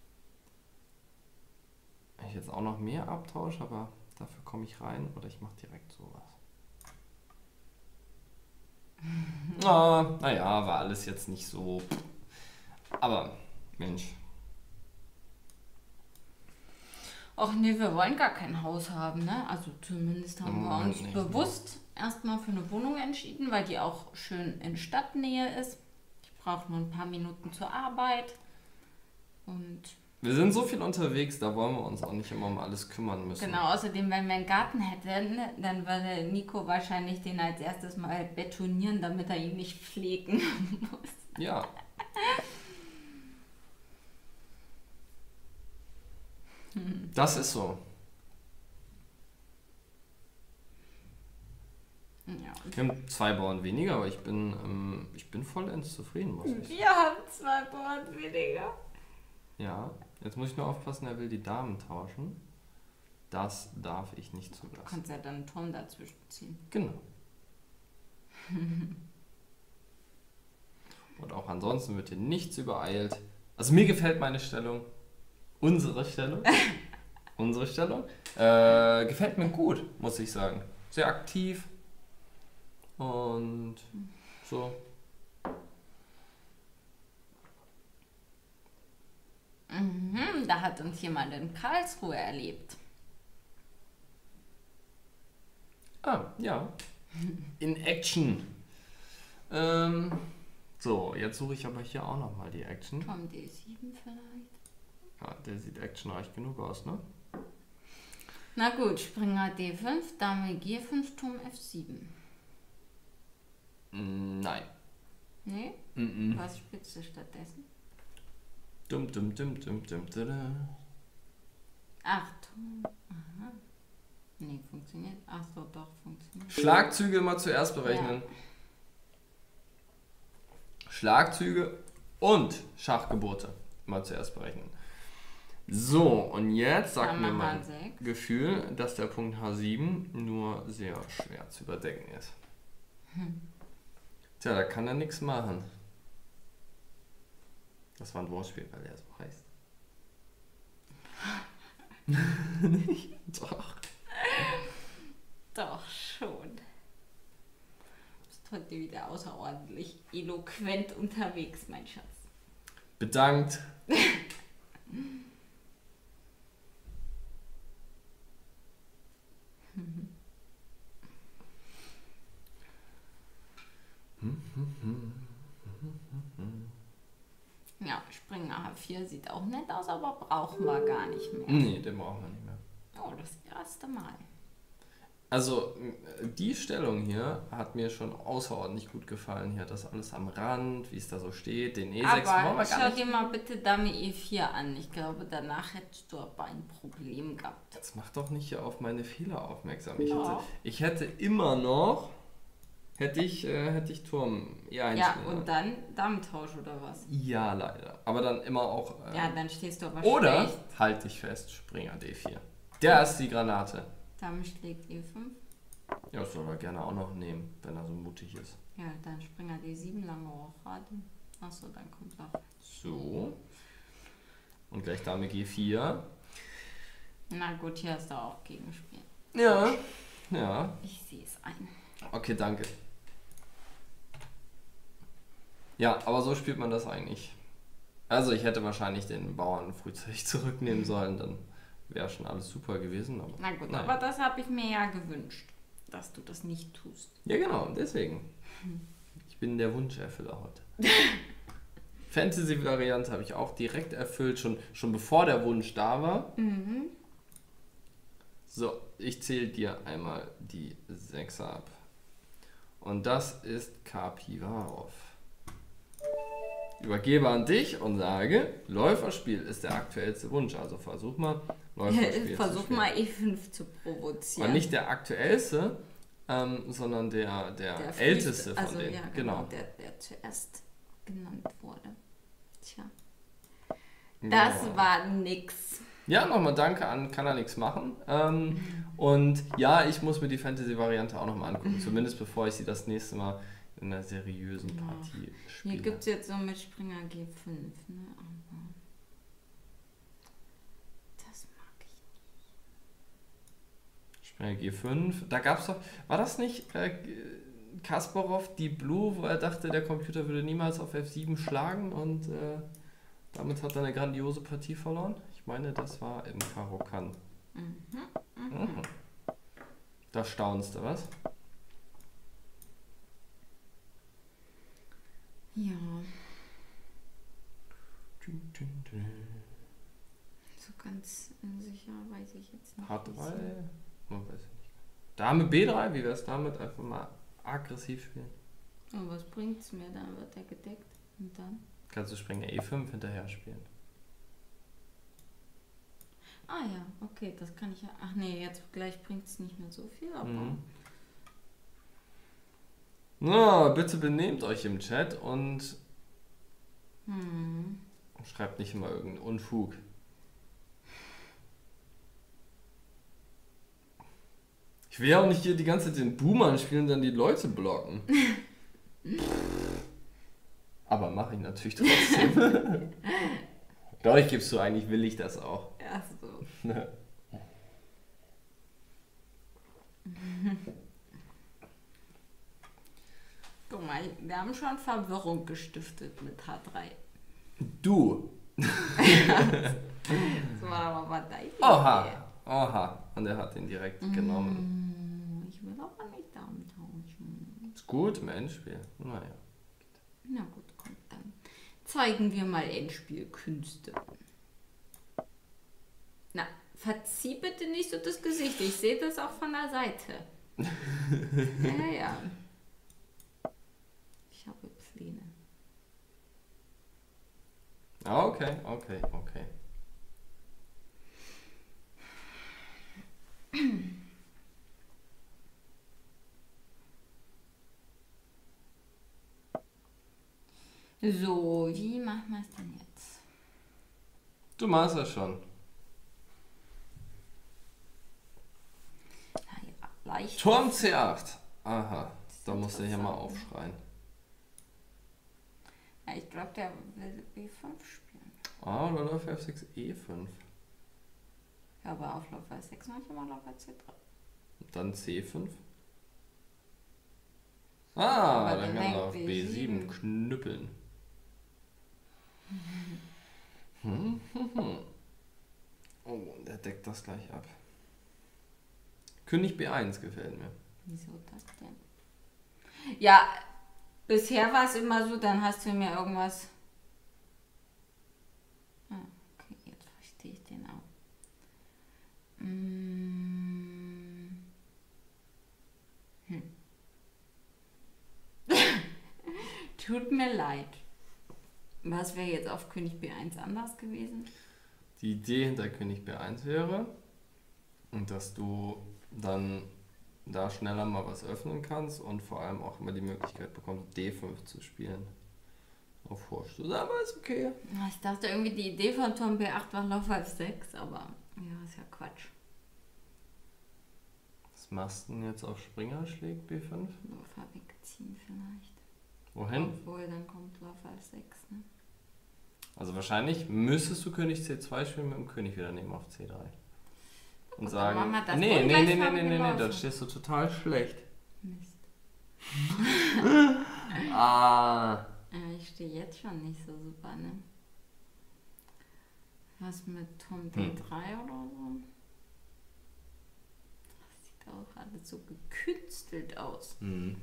Wenn ich jetzt auch noch mehr abtausche, aber dafür komme ich rein oder ich mache direkt sowas. Ah, naja, war alles jetzt nicht so. Aber, Mensch. Ach nee, wir wollen gar kein Haus haben, ne? Also zumindest haben Im wir Moment uns nicht, bewusst erstmal für eine Wohnung entschieden, weil die auch schön in Stadtnähe ist. Ich brauche nur ein paar Minuten zur Arbeit. Und Wir sind so viel unterwegs, da wollen wir uns auch nicht immer um alles kümmern müssen. Genau, außerdem, wenn wir einen Garten hätten, dann würde Nico wahrscheinlich den als erstes mal betonieren, damit er ihn nicht pflegen muss. Ja. Das ist so. Ja. Wir haben zwei Bauern weniger, aber ich bin, ähm, ich bin vollends zufrieden, muss ich sagen. Wir haben zwei Bauern weniger. Ja, jetzt muss ich nur aufpassen, er will die Damen tauschen. Das darf ich nicht Du zulassen. kannst ja dann einen Turm dazwischen ziehen. Genau. Und auch ansonsten wird hier nichts übereilt. Also mir gefällt meine Stellung, unsere Stellung, unsere Stellung, äh, gefällt mir gut, muss ich sagen. Sehr aktiv und so. Mhm, da hat uns jemand in Karlsruhe erlebt. Ah, ja. In Action. Ähm, so, jetzt suche ich aber hier auch nochmal die Action. Turm D sieben vielleicht. Ja, der sieht actionreich genug aus, ne? Na gut, Springer D fünf, Dame G fünf, Turm F sieben. Mm, Nein. Nee? Mm-mm. Was spielst du stattdessen? Dum, dum, dum, dum, dum, dum. Ach, Turm. Aha. Nee, funktioniert. Ach so, doch, funktioniert. Schlagzüge mal zuerst berechnen. Schlagzüge und Schachgebote mal zuerst berechnen. So, und jetzt sagt Dame mir mein H sechs. Gefühl, dass der Punkt H sieben nur sehr schwer zu überdecken ist. Hm. Tja, da kann er nichts machen. Das war ein Wortspiel, weil er so heißt. Doch. Doch schon. Du bist heute wieder außerordentlich eloquent unterwegs, mein Schatz. Bedankt. Ja, Springer H vier sieht auch nett aus, aber brauchen wir gar nicht mehr. Nee, den brauchen wir nicht mehr. Oh, das erste Mal. Also, die Stellung hier hat mir schon außerordentlich gut gefallen. Hier das alles am Rand, wie es da so steht. Den E sechs wollen wir Aber gar schau nicht. dir mal bitte Dame E vier an. Ich glaube, danach hättest du aber ein Problem gehabt. Jetzt mach doch nicht hier auf meine Fehler aufmerksam. Ich, Ja. hätte, ich hätte immer noch, hätte ich, äh, hätte ich Turm E eins. Ja, und dann Damentausch oder was? Ja, leider. Aber dann immer auch. Äh, Ja, dann stehst du aber oder schlecht. halt dich fest, Springer D vier. Der ist die Granate. Dame schlägt E fünf. Ja, das soll er gerne auch noch nehmen, wenn er so mutig ist. Ja, dann Springer D sieben, lange Hochrate. Achso, dann kommt auch. So. Und gleich Dame G vier. Na gut, hier hast du auch Gegenspiel. Ja. Ja. Ich sehe es ein. Okay, danke. Ja, aber so spielt man das eigentlich. Also ich hätte wahrscheinlich den Bauern frühzeitig zurücknehmen sollen, dann wäre schon alles super gewesen. Aber Na gut, nein. aber das habe ich mir ja gewünscht, dass du das nicht tust. Ja, genau, deswegen. Ich bin der Wunscherfüller heute. Fantasy-Variante habe ich auch direkt erfüllt, schon, schon bevor der Wunsch da war. Mhm. So, ich zähle dir einmal die Sechser ab. Und das ist Kapivarov. Übergebe an dich und sage, Läuferspiel ist der aktuellste Wunsch. Also versuch mal, Läuferspiel Versuch zu spielen. mal E fünf zu provozieren. Und nicht der aktuellste, ähm, sondern der, der, Der älteste früheste- von also, denen. Ja, genau. genau. Der, der zuerst genannt wurde. Tja. Das Ja. war nix. Ja, nochmal danke an Kann er nichts machen. Ähm, und ja, ich muss mir die Fantasy-Variante auch nochmal angucken. Zumindest bevor ich sie das nächste Mal in einer seriösen Ja. Partie Hier spiele. gibt es jetzt so mit Springer G fünf. Ne? Aber das mag ich. Springer G fünf. Da gab es doch, war das nicht äh, Kasparov, die Blue, wo er dachte, der Computer würde niemals auf F sieben schlagen und äh, damit hat er eine grandiose Partie verloren? Ich meine, das war im Karo-Kann. Mhm. Mhm. Da staunst du, was? Ja. So ganz sicher weiß ich jetzt nicht. H drei? Man weiß ich nicht. Dame B drei, wie wär's damit? Einfach mal aggressiv spielen. Und was bringt's mir? Dann wird er gedeckt. Und dann? Kannst du Springer E fünf hinterher spielen. Ah ja, okay, das kann ich ja. Ach nee, jetzt gleich bringt's nicht mehr so viel, aber. Mhm. Na, bitte benehmt euch im Chat und Hm. schreibt nicht immer irgendeinen Unfug. Ich will ja auch nicht hier die ganze Zeit den Boomer spielen und dann die Leute blocken. Aber mache ich natürlich trotzdem. Doch, ich gebe zu, eigentlich will ich das auch. Ach so. Guck mal, wir haben schon Verwirrung gestiftet mit H drei. Du. Das war aber mal deine Idee. Oha. Oha. Und er hat ihn direkt Mm, genommen. Ich will aber nicht Damen tauschen. Ist gut im Endspiel. Naja. Na gut, komm, dann zeigen wir mal Endspielkünste. Na, verzieh bitte nicht so das Gesicht. Ich sehe das auch von der Seite. Ja, ja, ja. Ich habe Pläne. Ah, okay, okay, okay. So, wie machen wir es denn jetzt? Du machst das schon. Na ja, leicht. Turm C acht. Aha, da musst du hier mal aufschreien. Ja, ich glaube, der will B fünf spielen. Ah, oder Läufer F sechs E fünf. Ja, aber auf Läufer sechs manchmal Läufer C drei. Und dann C fünf. Aber Ah, dann dann kann er hängt auf B sieben knüppeln. Hm, hm, hm. Oh, der deckt das gleich ab. König B eins gefällt mir. Wieso das denn? Ja, bisher war es immer so, dann hast du mir irgendwas. Ah, okay, jetzt verstehe ich den auch. Mm. Hm. Tut mir leid. Was wäre jetzt auf König B eins anders gewesen? Die Idee hinter König B eins wäre, dass du dann da schneller mal was öffnen kannst und vor allem auch immer die Möglichkeit bekommst, D fünf zu spielen. Auf Vorstoß. Aber ist okay. Ich dachte irgendwie, die Idee von Turm B acht war Läufer F sechs, aber ja, ist ja Quatsch. Was machst du denn jetzt auf Springer, schlägt B fünf? Läufer wegziehen vielleicht. Wohin? Obwohl, dann kommt Läufer F sechs, ne? Also wahrscheinlich müsstest du König C zwei spielen mit dem König wieder nehmen auf C drei. Und Gut, sagen, dann machen wir das nee, nee, nee, nee, nee, ungleichfarbige nee, nee, Läufe. dann stehst du total schlecht. Mist. Ah. Ja, ich stehe jetzt schon nicht so super, ne? Was mit Turm D drei hm. oder so? Das sieht auch alles so gekünstelt aus. Hm.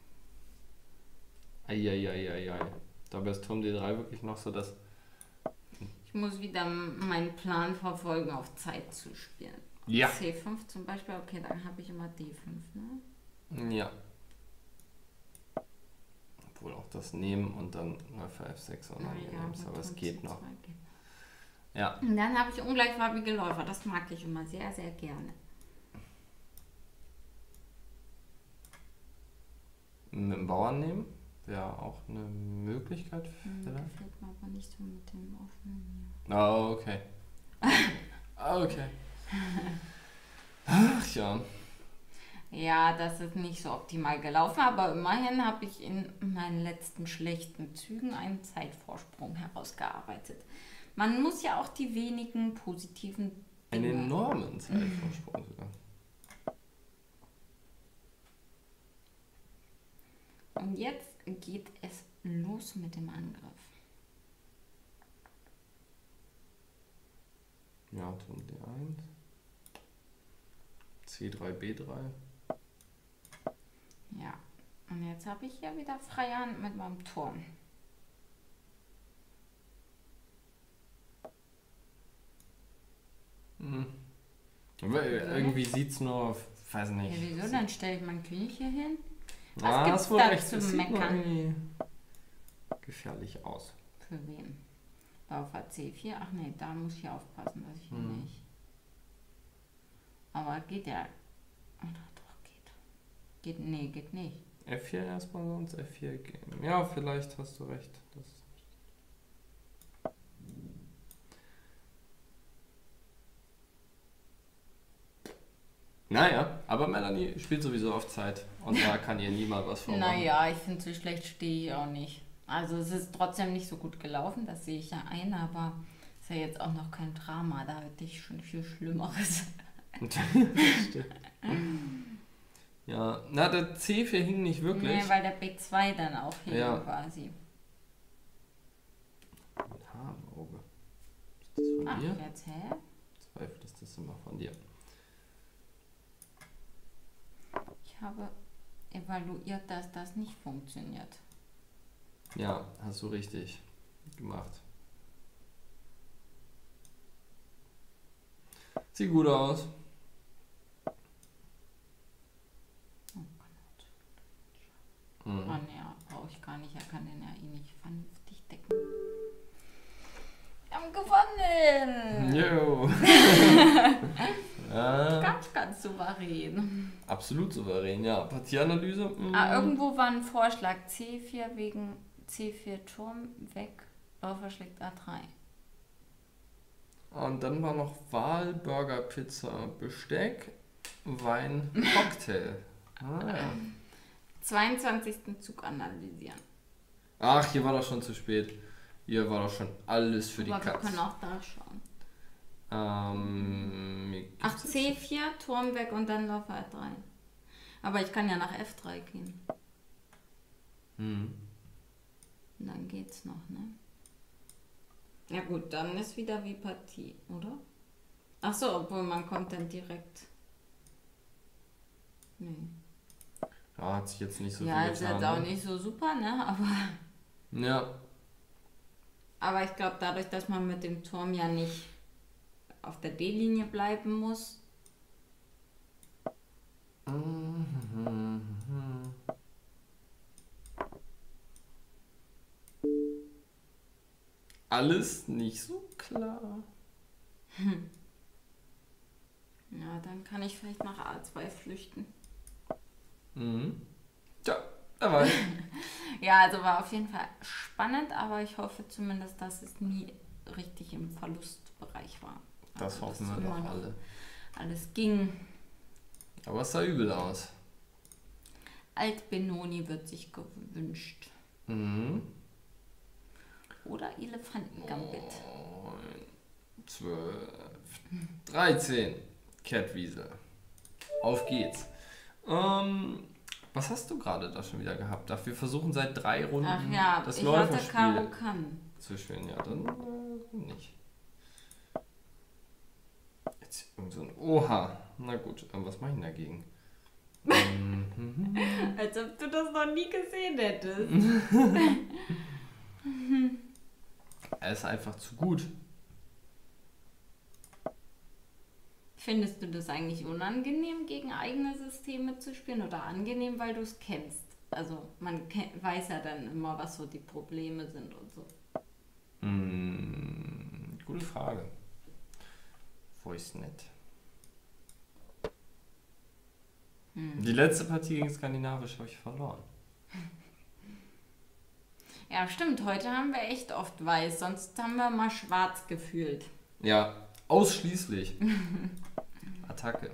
Eieieiei. Dabei ist Turm D drei wirklich noch so das... Ich muss wieder meinen Plan verfolgen, auf Zeit zu spielen. Ja. C fünf zum Beispiel, okay, dann habe ich immer D fünf, ne? Ja. Obwohl auch das Nehmen und dann Läufer F sechs und dann ja, ja, aber es geht noch. Geht. Ja. Und dann habe ich ungleichfarbige Läufer, das mag ich immer sehr, sehr gerne. Mit dem Bauern nehmen wäre auch eine Möglichkeit. Hm, gefällt mir aber nicht so mit dem offenen hier. Oh, okay. Okay. Ach ja. Ja, das ist nicht so optimal gelaufen, aber immerhin habe ich in meinen letzten schlechten Zügen einen Zeitvorsprung herausgearbeitet. Man muss ja auch die wenigen positiven Dinge... Einen enormen Zeitvorsprung sogar. Und jetzt geht es los mit dem Angriff. Ja, Turm D eins. C drei, B drei. Ja, und jetzt habe ich ja wieder freie Hand mit meinem Turm. Weil irgendwie sieht es nur, weiß Ja, nicht. wieso? Dann stelle ich meinen König hier hin. Was Ah, gibt's hast wohl da recht, zu das sieht nur meckern? irgendwie gefährlich aus. Für wen? Läufer C vier? Ach nee, da muss ich aufpassen, dass ich ihn Hm. nicht. Aber geht ja. Oder doch, geht. Geht, nee, geht nicht. F vier erstmal sonst F vier gehen. Ja, vielleicht hast du recht. Das ist nicht. Naja, aber Melanie spielt sowieso auf Zeit und da kann ihr niemand was vormachen. Naja, ich finde, so schlecht stehe ich auch nicht. Also es ist trotzdem nicht so gut gelaufen, das sehe ich ja ein, aber ist ja jetzt auch noch kein Drama, da hatte ich schon viel Schlimmeres. Ja, na, der C vier hing nicht wirklich. Nee, weil der B zwei dann auch hing Ja. quasi. Ein Haar im Auge. Ist das von Ach, dir? jetzt, hä? Zweifel ist das immer von dir. Ich habe evaluiert, dass das nicht funktioniert. Ja, hast du richtig gemacht. Sieht gut aus. Oh Mhm. nee, brauche ich gar nicht. Er kann den ja eh nicht vernünftig decken. Wir haben gewonnen! Jo. ja, Ganz, ganz souverän. absolut souverän, ja. Partieanalyse. mm. Ah, irgendwo war ein Vorschlag. C vier wegen C vier Turm weg. Läufer schlägt A drei. Und dann war noch Wahl, Burger, Pizza, Besteck, Wein, Cocktail. Ah, ja. zweiundzwanzigsten Zug analysieren. Ach, hier war doch schon zu spät. Hier war doch schon alles für die Aber wir Katz. können auch da schauen. Ähm, mir Ach, gibt's C jetzt- vier, Turm weg und dann Läufer A drei. Aber ich kann ja nach F drei gehen. Hm. Und dann geht's noch, ne? Ja gut, dann ist wieder wie Partie, oder? Ach so, obwohl man kommt dann direkt. Nee. Ja, hat sich jetzt nicht so Ja, viel ist getan. jetzt auch ne? nicht so super, ne? Aber, Ja. aber ich glaube, dadurch, dass man mit dem Turm ja nicht auf der D-Linie bleiben muss. Alles nicht so klar. Ja, dann kann ich vielleicht nach A zwei flüchten. Mhm. Tja, da war ich. Ja, also war auf jeden Fall spannend, aber ich hoffe zumindest, dass es nie richtig im Verlustbereich war. Das Also, hoffen dass wir immer doch noch alle. Alles ging. Aber es sah übel aus. Alt Benoni wird sich gewünscht. Mhm. Oder Elefantengambit. neun, zwölf, dreizehn. Catwiesel. Auf geht's. Ähm, was hast du gerade da schon wieder gehabt? Ach, wir versuchen seit drei Runden Ach ja, das ich hatte Läuferspiel Karo kann. zu spielen. Ja, dann äh, nicht. Jetzt irgend so ein Oha. Na gut, äh, was mache ich denn dagegen? Mhm. Als ob du das noch nie gesehen hättest. Er ist einfach zu gut. Findest du das eigentlich unangenehm, gegen eigene Systeme zu spielen oder angenehm, weil du es kennst? Also man ke- weiß ja dann immer, was so die Probleme sind und so. Hm, gute Frage. Voice net. Hm. Die letzte Partie gegen Skandinavisch habe ich verloren. Ja, stimmt. Heute haben wir echt oft weiß, sonst haben wir mal schwarz gefühlt. Ja, ausschließlich. Attacke.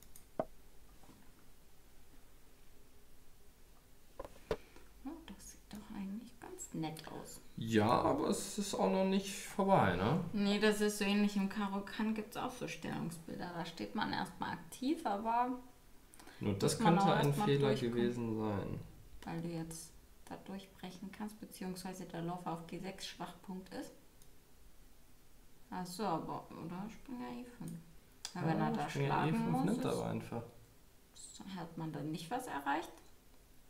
Oh, das sieht doch eigentlich ganz nett aus. Ja, aber es ist auch noch nicht vorbei, ne? Nee, das ist so ähnlich. Im Karo Kann gibt es auch so Stellungsbilder. Da steht man erstmal aktiv, aber Nur das Muss man könnte auch ein erst mal Fehler durchkommen. gewesen sein. weil du jetzt da durchbrechen kannst, beziehungsweise der Läufer auf G sechs Schwachpunkt ist. Achso, aber, oder Springer E fünf. Ja, wenn er da Springer schlagen E fünf muss, nimmt ist, aber einfach. hat man dann nicht was erreicht.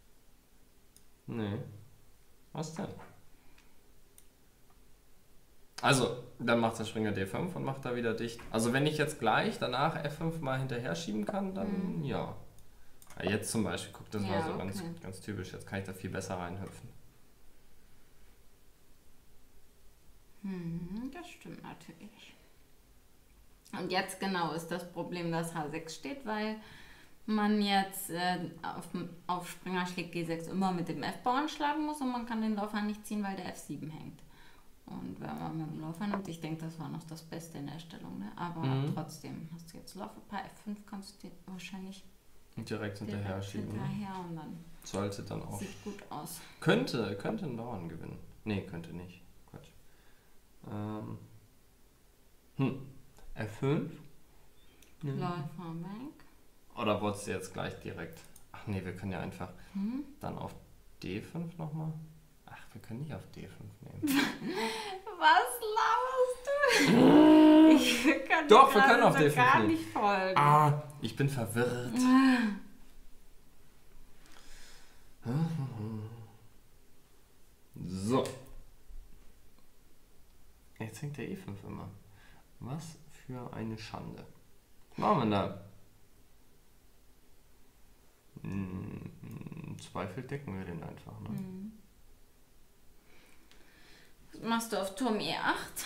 Nee. Was denn? Also, dann macht der Springer D fünf und macht da wieder dicht. Also wenn ich jetzt gleich danach F fünf mal hinterher schieben kann, dann mhm. ja. ja. Jetzt zum Beispiel, guck, das ja, war so okay. ganz, ganz typisch. Jetzt kann ich da viel besser reinhüpfen. Hm, das stimmt natürlich. Und jetzt genau ist das Problem, dass H sechs steht, weil man jetzt äh, auf, auf Springer schlägt G sechs immer mit dem F-Bauern schlagen muss und man kann den Läufer nicht ziehen, weil der F sieben hängt. Und wenn man mit dem Läufer nimmt, ich denke, das war noch das Beste in der Stellung, ne? Aber mhm. trotzdem hast du jetzt Läuferpaar F fünf, kannst du wahrscheinlich direkt hinterher direkt schieben. Hinterher und dann sollte dann auch. Sieht gut aus. Könnte, könnte einen Bauern gewinnen. Nee, könnte nicht. Quatsch. Ähm. Hm. F fünf? Ja. Läufer weg. Oder wolltest du jetzt gleich direkt? Ach nee, wir können ja einfach hm? dann auf D fünf nochmal. Ach, wir können nicht auf D fünf nehmen. Was laberst du? Ich kann Doch, wir können auf so D fünf gar nehmen. nicht folgen. Ah, ich bin verwirrt. So. Jetzt hängt der E fünf immer. Was für eine Schande. Was machen wir da? Im Zweifel decken wir den einfach. Ne? Mhm. Was machst du auf Turm E acht?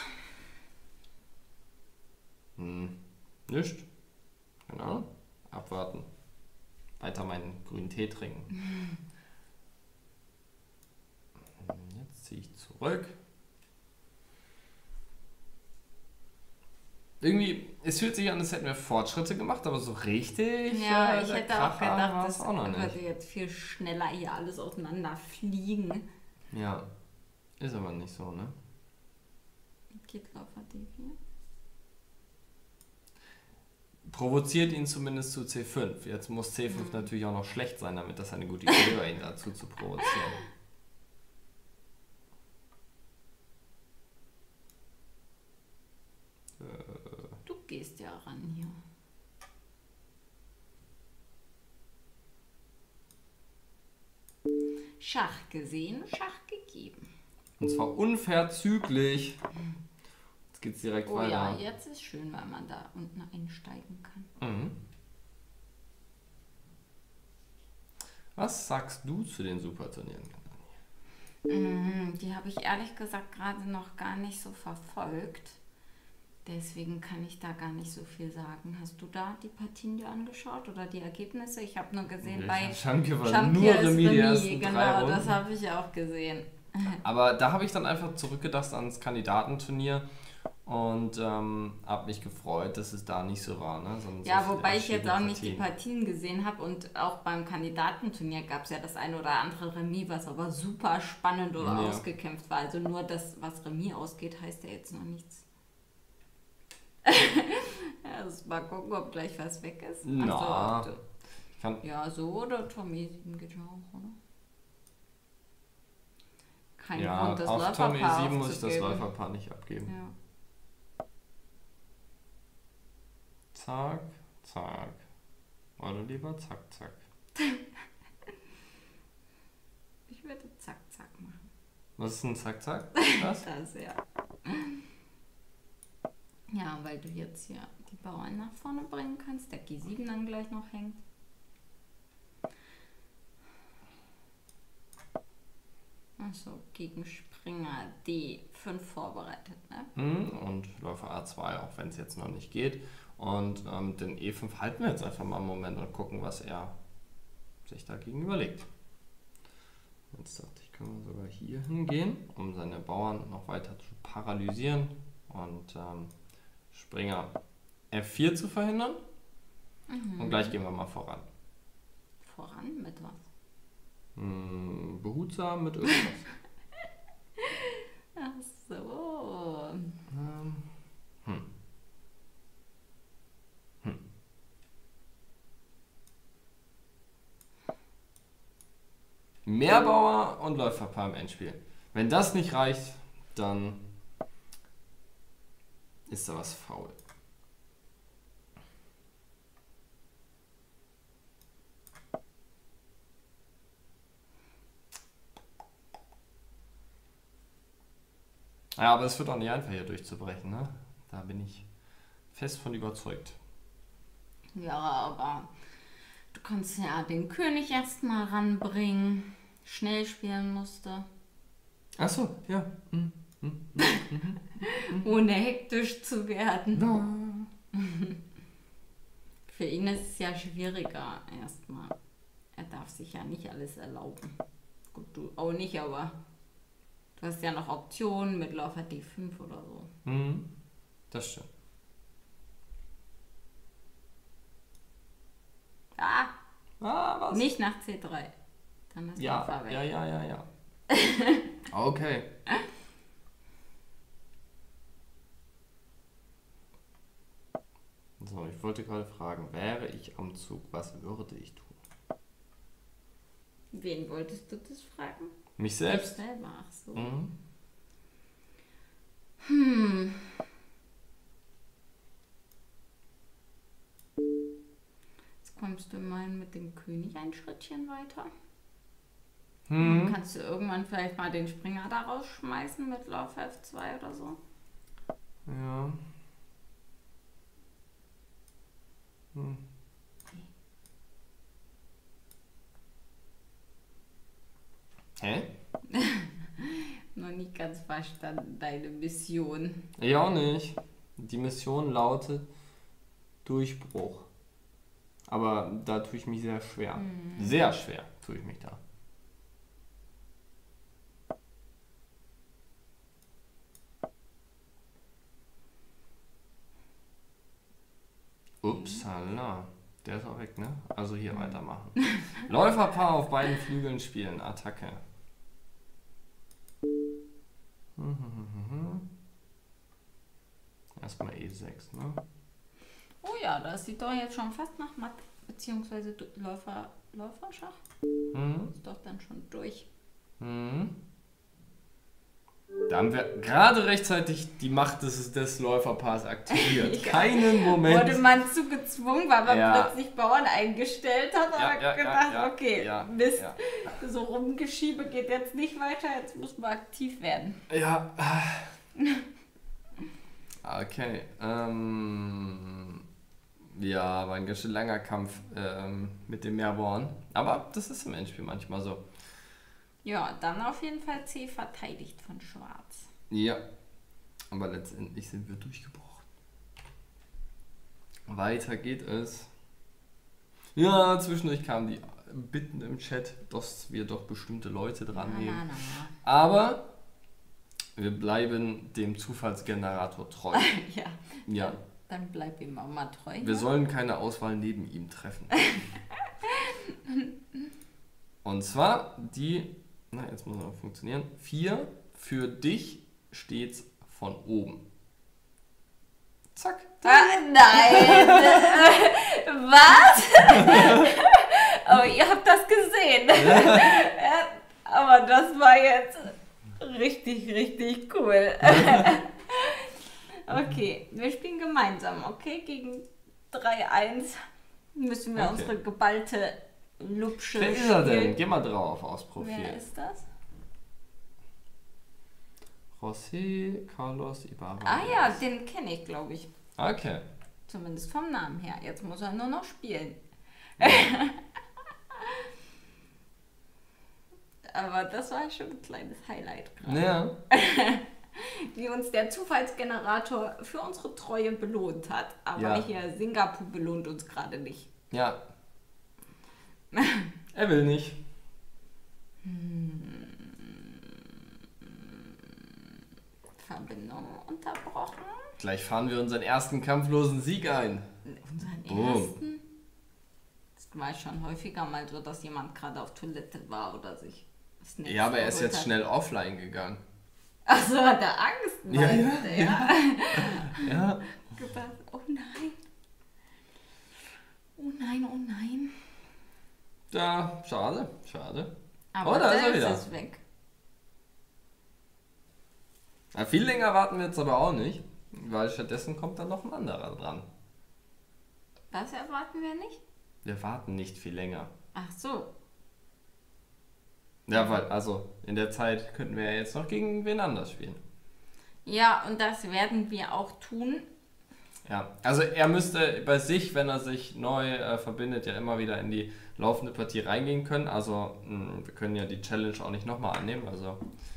Hm, nicht. Genau. Abwarten. Weiter meinen grünen Tee trinken. Mhm. Jetzt ziehe ich zurück. Irgendwie, es fühlt sich an, als hätten wir Fortschritte gemacht, aber so richtig. Ja, äh, ich hätte auch gedacht, das würde jetzt viel schneller hier alles auseinander fliegen. Ja, ist aber nicht so, ne? Geht Läufer D vier. Provoziert ihn zumindest zu C fünf. Jetzt muss C fünf mhm. natürlich auch noch schlecht sein, damit das eine gute Idee war, ihn dazu zu provozieren. Du gehst ja ran hier. Schach gesehen, Schach gegeben. Und zwar unverzüglich. Jetzt geht's direkt oh weiter. Ja, jetzt ist schön, weil man da unten einsteigen kann. Mhm. Was sagst du zu den Superturnieren? Mhm, die habe ich ehrlich gesagt gerade noch gar nicht so verfolgt. Deswegen kann ich da gar nicht so viel sagen. Hast du da die Partien dir angeschaut oder die Ergebnisse? Ich habe nur gesehen, ja, bei Schanke war Schanke nur ist Remis, die Remis, ersten genau, drei Runden. Das habe ich auch gesehen. Aber da habe ich dann einfach zurückgedacht ans Kandidatenturnier und ähm, habe mich gefreut, dass es da nicht so war. Ne? So ja, wobei ich jetzt auch Partien. nicht die Partien gesehen habe und auch beim Kandidatenturnier gab es ja das ein oder andere Remis, was aber super spannend oder ja. ausgekämpft war. Also nur das, was Remis ausgeht, heißt ja jetzt noch nichts. Ja, also mal gucken, ob gleich was weg ist. Na, so, kann ja, so oder Turm E sieben geht ja auch, oder? Kein ja, Grund, das auf Läuferpaar Turm E sieben muss ich das Läuferpaar nicht abgeben. Ja. Zack, zack. Oder lieber zack, zack. Ich würde zack, zack machen. Was ist ein zack, zack? Was? Das, ja. Ja, weil du jetzt hier die Bauern nach vorne bringen kannst, der G sieben dann gleich noch hängt. Achso, gegen Springer D fünf vorbereitet, ne? Und Läufer A zwei, auch wenn es jetzt noch nicht geht. Und ähm, den E fünf halten wir jetzt einfach mal einen Moment und gucken, was er sich dagegen überlegt. Jetzt dachte ich, können wir sogar hier hingehen, um seine Bauern noch weiter zu paralysieren. Und ähm, Springer F vier zu verhindern. Mhm. Und gleich gehen wir mal voran. Voran mit was? Hm, behutsam mit irgendwas. Ach so. Ähm, hm. Hm. Mehrbauer und Läuferpaar im Endspiel. Wenn das nicht reicht, dann ist da was faul. Ja, aber es wird auch nicht einfach, hier durchzubrechen, ne? Da bin ich fest von überzeugt. Ja, aber du kannst ja den König erstmal ranbringen. Schnell spielen musste. Ach so, ja. Hm. Hm. Ohne hektisch zu werden. No. Für ihn ist es ja schwieriger erstmal. Er darf sich ja nicht alles erlauben. Gut, du auch nicht, aber du hast ja noch Optionen mit Läufer D fünf oder so. Hm. Das stimmt. Ah, Ah, was? nicht nach C drei. Dann ist Ja, Läufer weg. ja, ja, ja, ja. Okay. So, ich wollte gerade fragen, wäre ich am Zug, was würde ich tun? Wen wolltest du das fragen? Mich selbst? Dich selber, ach so. Mhm. Hm. Jetzt kommst du immerhin mit dem König ein Schrittchen weiter. Hm. Dann kannst du irgendwann vielleicht mal den Springer da rausschmeißen mit Lauf F zwei oder so. Ja. Hm. Hä? Noch nicht ganz verstanden, deine Mission. Ich auch nicht. Die Mission lautet Durchbruch. Aber da tue ich mich sehr schwer. Mhm. Sehr schwer tue ich mich da. Upsala. Der ist auch weg, ne? Also hier weitermachen. Läuferpaar auf beiden Flügeln spielen. Attacke. Erstmal E sechs, ne? Oh ja, das sieht doch jetzt schon fast nach Matt, beziehungsweise Du- Läufer, Läuferschach. Mhm. Ist doch dann schon durch. Mhm. Da haben wir gerade rechtzeitig die Macht des, des Läuferpaars aktiviert. Ja. Keinen Moment. Wurde man zu gezwungen, weil man Ja. plötzlich Bauern eingegestellt hat, Ja, aber ja, ja, gedacht, ja, okay, ja, Mist, ja. so Rumgeschiebe geht jetzt nicht weiter, jetzt muss man aktiv werden. Ja. Okay. Ähm, ja, war ein ganz schön langer Kampf ähm, mit dem Meerborn. Aber das ist im Endspiel manchmal so. Ja, dann auf jeden Fall C verteidigt von Schwarz. Ja. Aber letztendlich sind wir durchgebrochen. Weiter geht es. Ja, zwischendurch kamen die Bitten im Chat, dass wir doch bestimmte Leute dran Na, nehmen. na, na, na. Aber wir bleiben dem Zufallsgenerator treu. Ja, Ja, dann bleib ihm auch mal treu. wir ne? sollen keine Auswahl neben ihm treffen. Und zwar die, na jetzt muss noch funktionieren, vier für dich stets von oben. Zack. Ah, nein! Was? Aber ihr habt das gesehen. Ja, aber das war jetzt richtig, richtig cool. Okay, wir spielen gemeinsam, okay? Gegen drei eins müssen wir Okay. unsere geballte Lupsche Wer ist er denn? spielen. Geh mal drauf aufs Wer Profil. ist das? José Carlos Ibarra. Ah ja, den kenne ich, glaube ich. Okay. Zumindest vom Namen her. Jetzt muss er nur noch spielen. Aber das war schon ein kleines Highlight gerade. Ja. Wie uns der Zufallsgenerator für unsere Treue belohnt hat. Aber Ja. hier Singapur belohnt uns gerade nicht. Ja. Er will nicht. Verbindung unterbrochen. Gleich fahren wir unseren ersten kampflosen Sieg ein. Unseren Boom. ersten. Das war schon häufiger mal so, dass jemand gerade auf Toilette war oder sich Snacks Ja, aber er ist geholt jetzt hat. schnell offline gegangen. Achso, hat er Angst? Ja, meinst du, ja, ja. Ja. Gedacht, oh nein. Oh nein, oh nein. Ja, schade, schade. Aber Oh, da ist er der wieder. ist weg. Ja, viel länger warten wir jetzt aber auch nicht, weil stattdessen kommt dann noch ein anderer dran. Was erwarten wir nicht? Wir warten nicht viel länger. Ach so. Ja, weil, also, in der Zeit könnten wir ja jetzt noch gegen wen anders spielen. Ja, und das werden wir auch tun. Ja, also er müsste bei sich, wenn er sich neu äh, verbindet, ja immer wieder in die laufende Partie reingehen können. Also mh, wir können ja die Challenge auch nicht nochmal annehmen. Also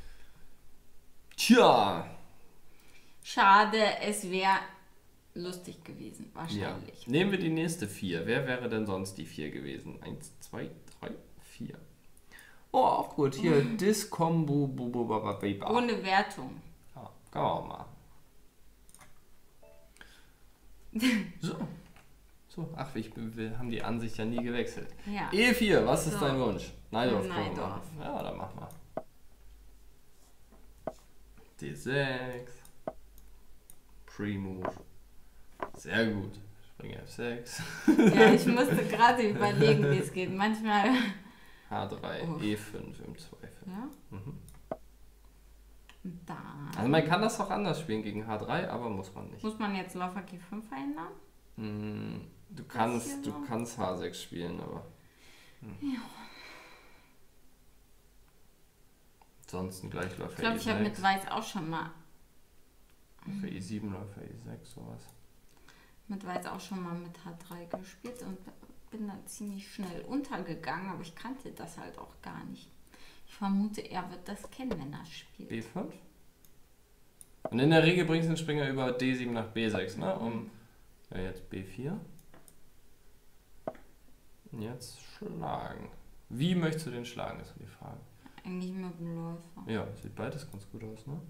tja. Schade, es wäre lustig gewesen, Ja. wahrscheinlich. Nehmen wir die nächste vier. Wer wäre denn sonst die vier gewesen? Eins, zwei, drei, vier. Oh, auch gut. Hier, Discombo. Ohne Wertung. Ja, kann man auch machen. So. So, ach, ich, wir haben die Ansicht ja nie gewechselt. Ja. E vier, was ist So. dein Wunsch? Neidorf. Neidorf. können wir machen. Ja, dann mach mal. D sechs. Pre-Move. Sehr gut. Springer F sechs. Ja, ich musste gerade überlegen, wie es geht. Manchmal. H drei, Oh. E fünf im Zweifel. Ja. Mhm. Und dann. Also man kann das auch anders spielen gegen H drei, aber muss man nicht. Muss man jetzt Läufer G fünf verändern? Mm, Du kannst, hier du so? kannst H sechs spielen, aber. Hm. Ja. Ansonsten gleich Läufer Ich glaube, ich habe E mit sechs, Weiß auch schon mal. Läufer E sieben, Läufer E sechs, sowas. Mit Weiß auch schon mal mit H drei gespielt und bin da ziemlich schnell untergegangen, aber ich kannte das halt auch gar nicht. Ich vermute, er wird das kennen, wenn er spielt. B fünf? Und in der Regel bringst du den Springer über D sieben nach B sechs, ne? Um. Ja, jetzt B vier. Und jetzt schlagen. Wie möchtest du den schlagen, ist so die Frage. Eigentlich mit dem Läufer. Ja, sieht beides ganz gut aus, ne?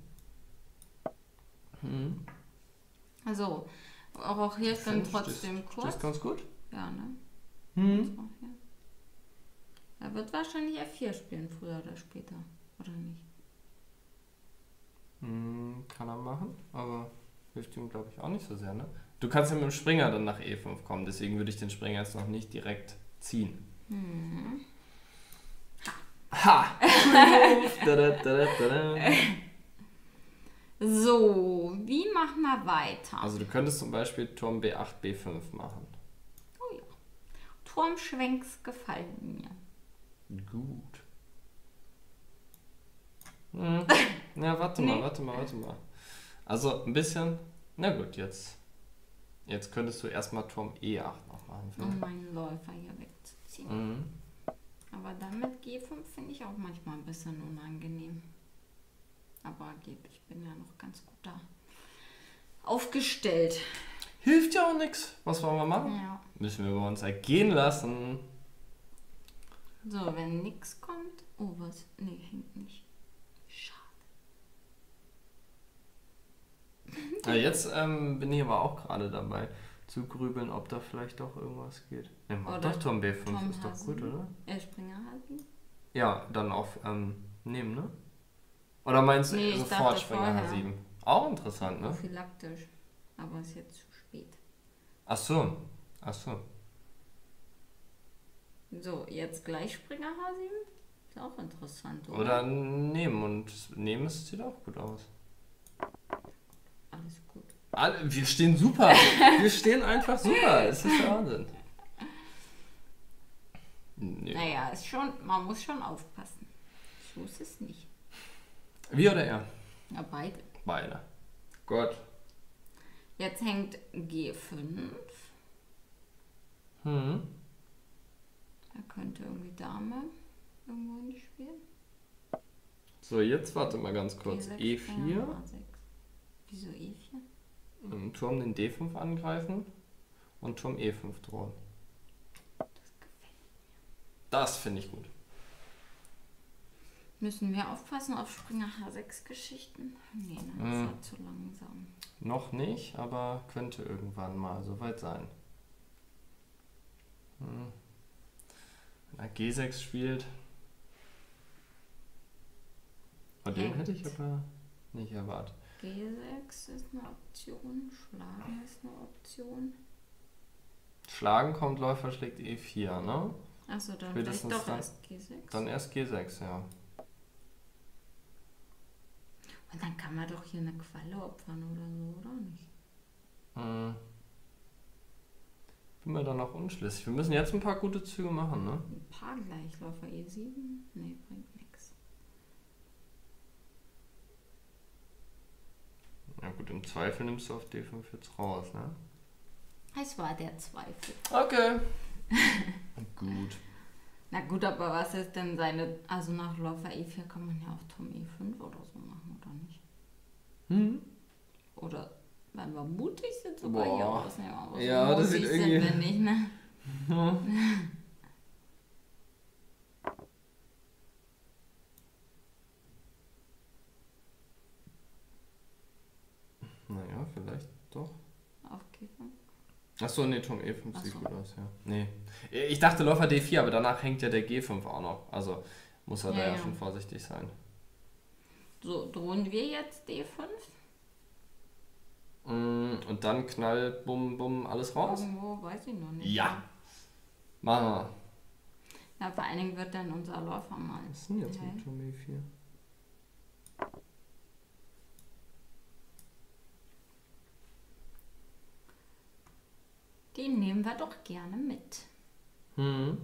Hm. Also, auch hier ist dann Fünf, trotzdem das, kurz. Das ist ganz gut. Ja, ne? Hm. So, hier. Er wird wahrscheinlich F vier spielen, früher oder später. Oder nicht? Hm, kann er machen, aber hilft ihm, glaube ich, auch nicht so sehr, ne? Du kannst ja mit dem Springer dann nach E fünf kommen, deswegen würde ich den Springer jetzt noch nicht direkt ziehen. Hm. Ha! da, da, da, da, da. So, wie machen wir weiter? Also du könntest zum Beispiel Turm B acht, B fünf machen. Oh ja. Turmschwenks gefallen mir. Gut. Hm. Ja, warte mal, Nee. warte mal, warte mal. Also ein bisschen. Na gut, jetzt. Jetzt könntest du erstmal Turm E acht noch machen. Um vielleicht. meinen Läufer hier wegzuziehen. Mhm. Aber dann mit G fünf finde ich auch manchmal ein bisschen unangenehm. Aber geht, ich bin ja noch ganz gut da aufgestellt. Hilft ja auch nichts. Was wollen wir machen? Ja. Müssen wir über uns ergehen lassen. So, wenn nichts kommt. Oh, was? Nee, hängt nicht. Schade. Ja, jetzt ähm, bin ich aber auch gerade dabei zu grübeln, ob da vielleicht doch irgendwas geht. Ja, mach Oder doch Turm B fünf, Turm ist doch H gut, sieben. oder? Er Springer halten? Ja, dann auf ähm, nehmen, ne? Oder meinst du Nee, ich sofort dachte Springer vorher. H sieben? Auch interessant, ne? Prophylaktisch. Aber ist jetzt zu spät. Ach so, ach so. So, jetzt gleich Springer H sieben? Ist auch interessant, oder? Oder nehmen und nehmen, es sieht auch gut aus. Alles gut. Alle, wir stehen super. Wir stehen einfach super. Es ist der Wahnsinn. Nee. Naja, ist schon, man muss schon aufpassen. So ist es nicht. Wie oder er? Ja, beide. Beide. Gut. Jetzt hängt G fünf. Hm. Er könnte irgendwie Dame irgendwo hinspielen. So, jetzt warte mal ganz kurz. G sechs, E Springer vier. H sechs. Wieso E vier? ähm, Turm den D fünf angreifen und Turm E fünf drohen. Das gefällt mir. Das finde ich gut. Müssen wir aufpassen auf Springer H sechs Geschichten? Nee, ne, das Mhm. ist ja zu langsam. Noch nicht, aber könnte irgendwann mal soweit sein. Hm. Wenn er G sechs spielt. Und den Hängt. hätte ich aber nicht erwartet. G sechs ist eine Option, Schlagen ist eine Option. Schlagen kommt, Läufer schlägt E vier, ne? Achso, dann Spätestens vielleicht doch dann- erst G sechs. Dann erst G sechs, ja. Und dann kann man doch hier eine Qualle opfern oder so, oder nicht? Hm. Bin mir da noch unschlüssig. Wir müssen jetzt ein paar gute Züge machen, ne? Ein paar gleich. Läufer E sieben? Nee, bringt nix. Ja gut, im Zweifel nimmst du auf D fünf jetzt raus, ne? Es war der Zweifel. Okay. Gut. Na gut, aber was ist denn seine... Also nach Läufer E vier kann man ja auch Turm E fünf oder so machen, oder nicht? Hm? Oder wenn wir mutig sind, sogar Boah. hier rausnehmen. Aber so Ja, das mutig sieht sind irgendwie- wir nicht, ne? Naja, vielleicht doch. Auf G fünf. Achso, nee, Turm E fünf Ach sieht so. gut aus, ja. Nee. Ich dachte Läufer D vier, aber danach hängt ja der G fünf auch noch. Also muss er Ja, da ja, ja. schon vorsichtig sein. So, drohen wir jetzt D fünf? Mm, Und dann knall, bumm, bumm, alles raus? Irgendwo, weiß ich noch nicht. Ja. Machen wir. Ja, vor allen Dingen wird dann unser Läufer mal. Was ist denn jetzt hell. mit Turm E vier? Den nehmen wir doch gerne mit. Hm.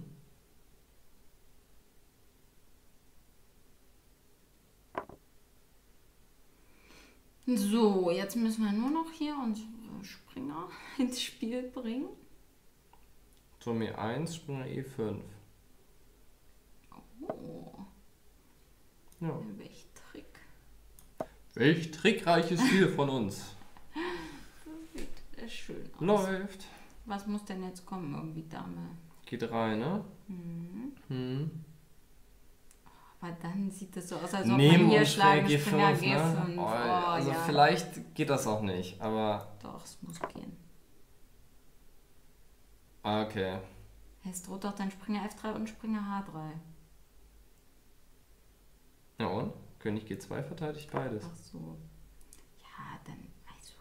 So, jetzt müssen wir nur noch hier unsere Springer ins Spiel bringen. Turm E eins, Springer E fünf. Oh, Ja. welch Trick. Welch trickreiches Spiel von uns. Sieht äh, schön aus. Läuft. Was muss denn jetzt kommen? Irgendwie Dame. G drei, ne? Mhm. Hm. Aber dann sieht es so aus, als ob Nehmen man hier uns schlagen G Springer fünf, G fünf. ne? Oh, Oh, also ja. vielleicht geht das auch nicht, aber... Doch, es muss gehen. Ah, okay. Es droht doch dann Springer F drei und Springer H drei. Ja und? König G zwei verteidigt beides. Ach so. Ja, dann, also.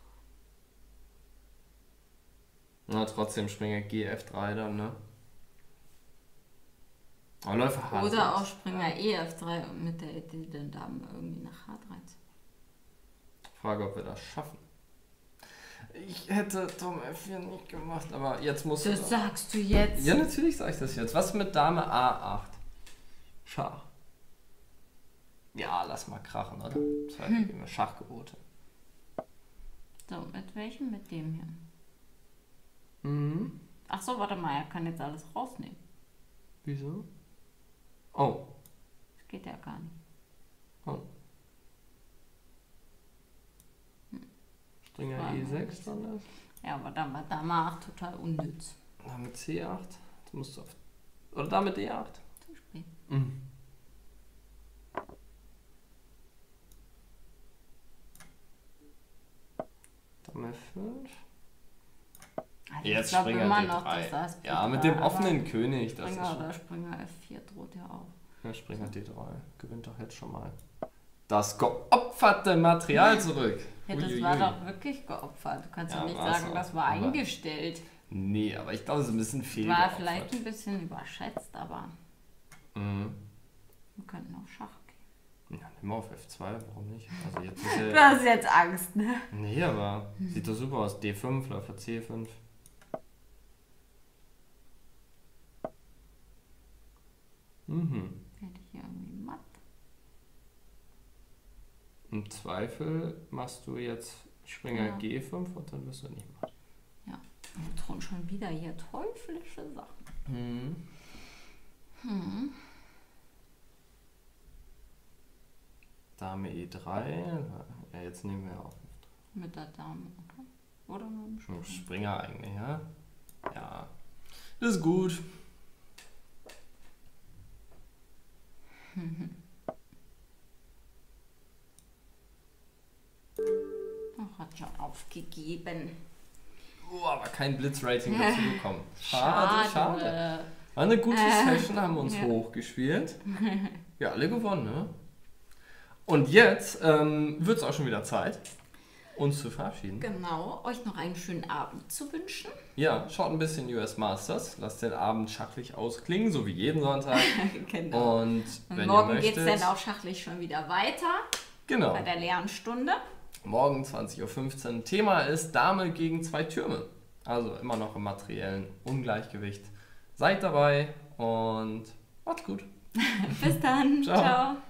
Na, trotzdem Springer G F drei dann, ne? Aber Läufer H sechs. Oder auch Springer E F drei und mit der Idee, den Damen irgendwie nach H drei zu. Frage, ob wir das schaffen. Ich hätte Turm F vier nicht gemacht, aber jetzt muss Das sagst du jetzt. Ja, natürlich sage ich das jetzt. Was mit Dame A acht? Schach. Ja, lass mal krachen, oder? Zwei Hm. geben wir Schachgebote. So, mit welchem? Mit dem hier. Mhm. Ach so, warte mal, er kann jetzt alles rausnehmen. Wieso? Oh. Das geht ja gar nicht. Oh. Springer Fragen E wir sechs nicht. dann das. Ja, aber dann war Dame acht total unnütz. Dame C acht. Das musst du auf. Oder Dame D acht. Zu spät. Mhm. Dame F fünf. Also Jetzt ich glaube Springer immer D noch, drei. dass das Ja, geht, mit dem aber offenen König. Das ist Springer schon. oder Springer F vier droht ja auch. Ja, Springer D drei. Gewinnt doch jetzt schon mal. Das geopferte Material zurück. Ja, das Uiuiui. war doch wirklich geopfert. Du kannst ja, Ja, nicht war's sagen, auch. das war Aber- eingestellt. Nee, aber ich glaube, es ist ein bisschen viel. War geopfert. vielleicht ein bisschen überschätzt, aber Mhm. wir könnten auf Schach gehen. Ja, nimm mal auf F zwei, warum nicht? Also jetzt ist Du ja, hast jetzt Angst, ne? nee, aber sieht doch super aus. D fünf, Läufer C fünf. Mhm. Hätte ich hier irgendwie matt. Im Zweifel machst du jetzt Springer Ja. G fünf und dann wirst du nicht machen. Wir drohen schon wieder hier teuflische Sachen. Mhm. Hm. Dame E drei. Ja, jetzt nehmen wir auf. Mit der Dame, oder? Oder mit dem Schon Springer. Springer eigentlich, ja? Ja. Das ist gut. Ach, hat schon aufgegeben. Oh, aber kein Blitzrating dazu bekommen. Schade, schade. War eine gute Äh, Session, haben wir uns ja. hochgespielt. Ja, alle gewonnen, ne? Und jetzt ähm, wird es auch schon wieder Zeit, uns zu verabschieden. Genau, euch noch einen schönen Abend zu wünschen. Ja, schaut ein bisschen U S Masters, lasst den Abend schachlich ausklingen, so wie jeden Sonntag. Genau. Und Und wenn morgen ihr geht möchtet, es dann auch schachlich schon wieder weiter genau, bei der Lernstunde. morgen zwanzig Uhr fünfzehn. Thema ist Dame gegen zwei Türme. Also immer noch im materiellen Ungleichgewicht. Seid dabei und macht's gut. Bis dann. Ciao. Ciao.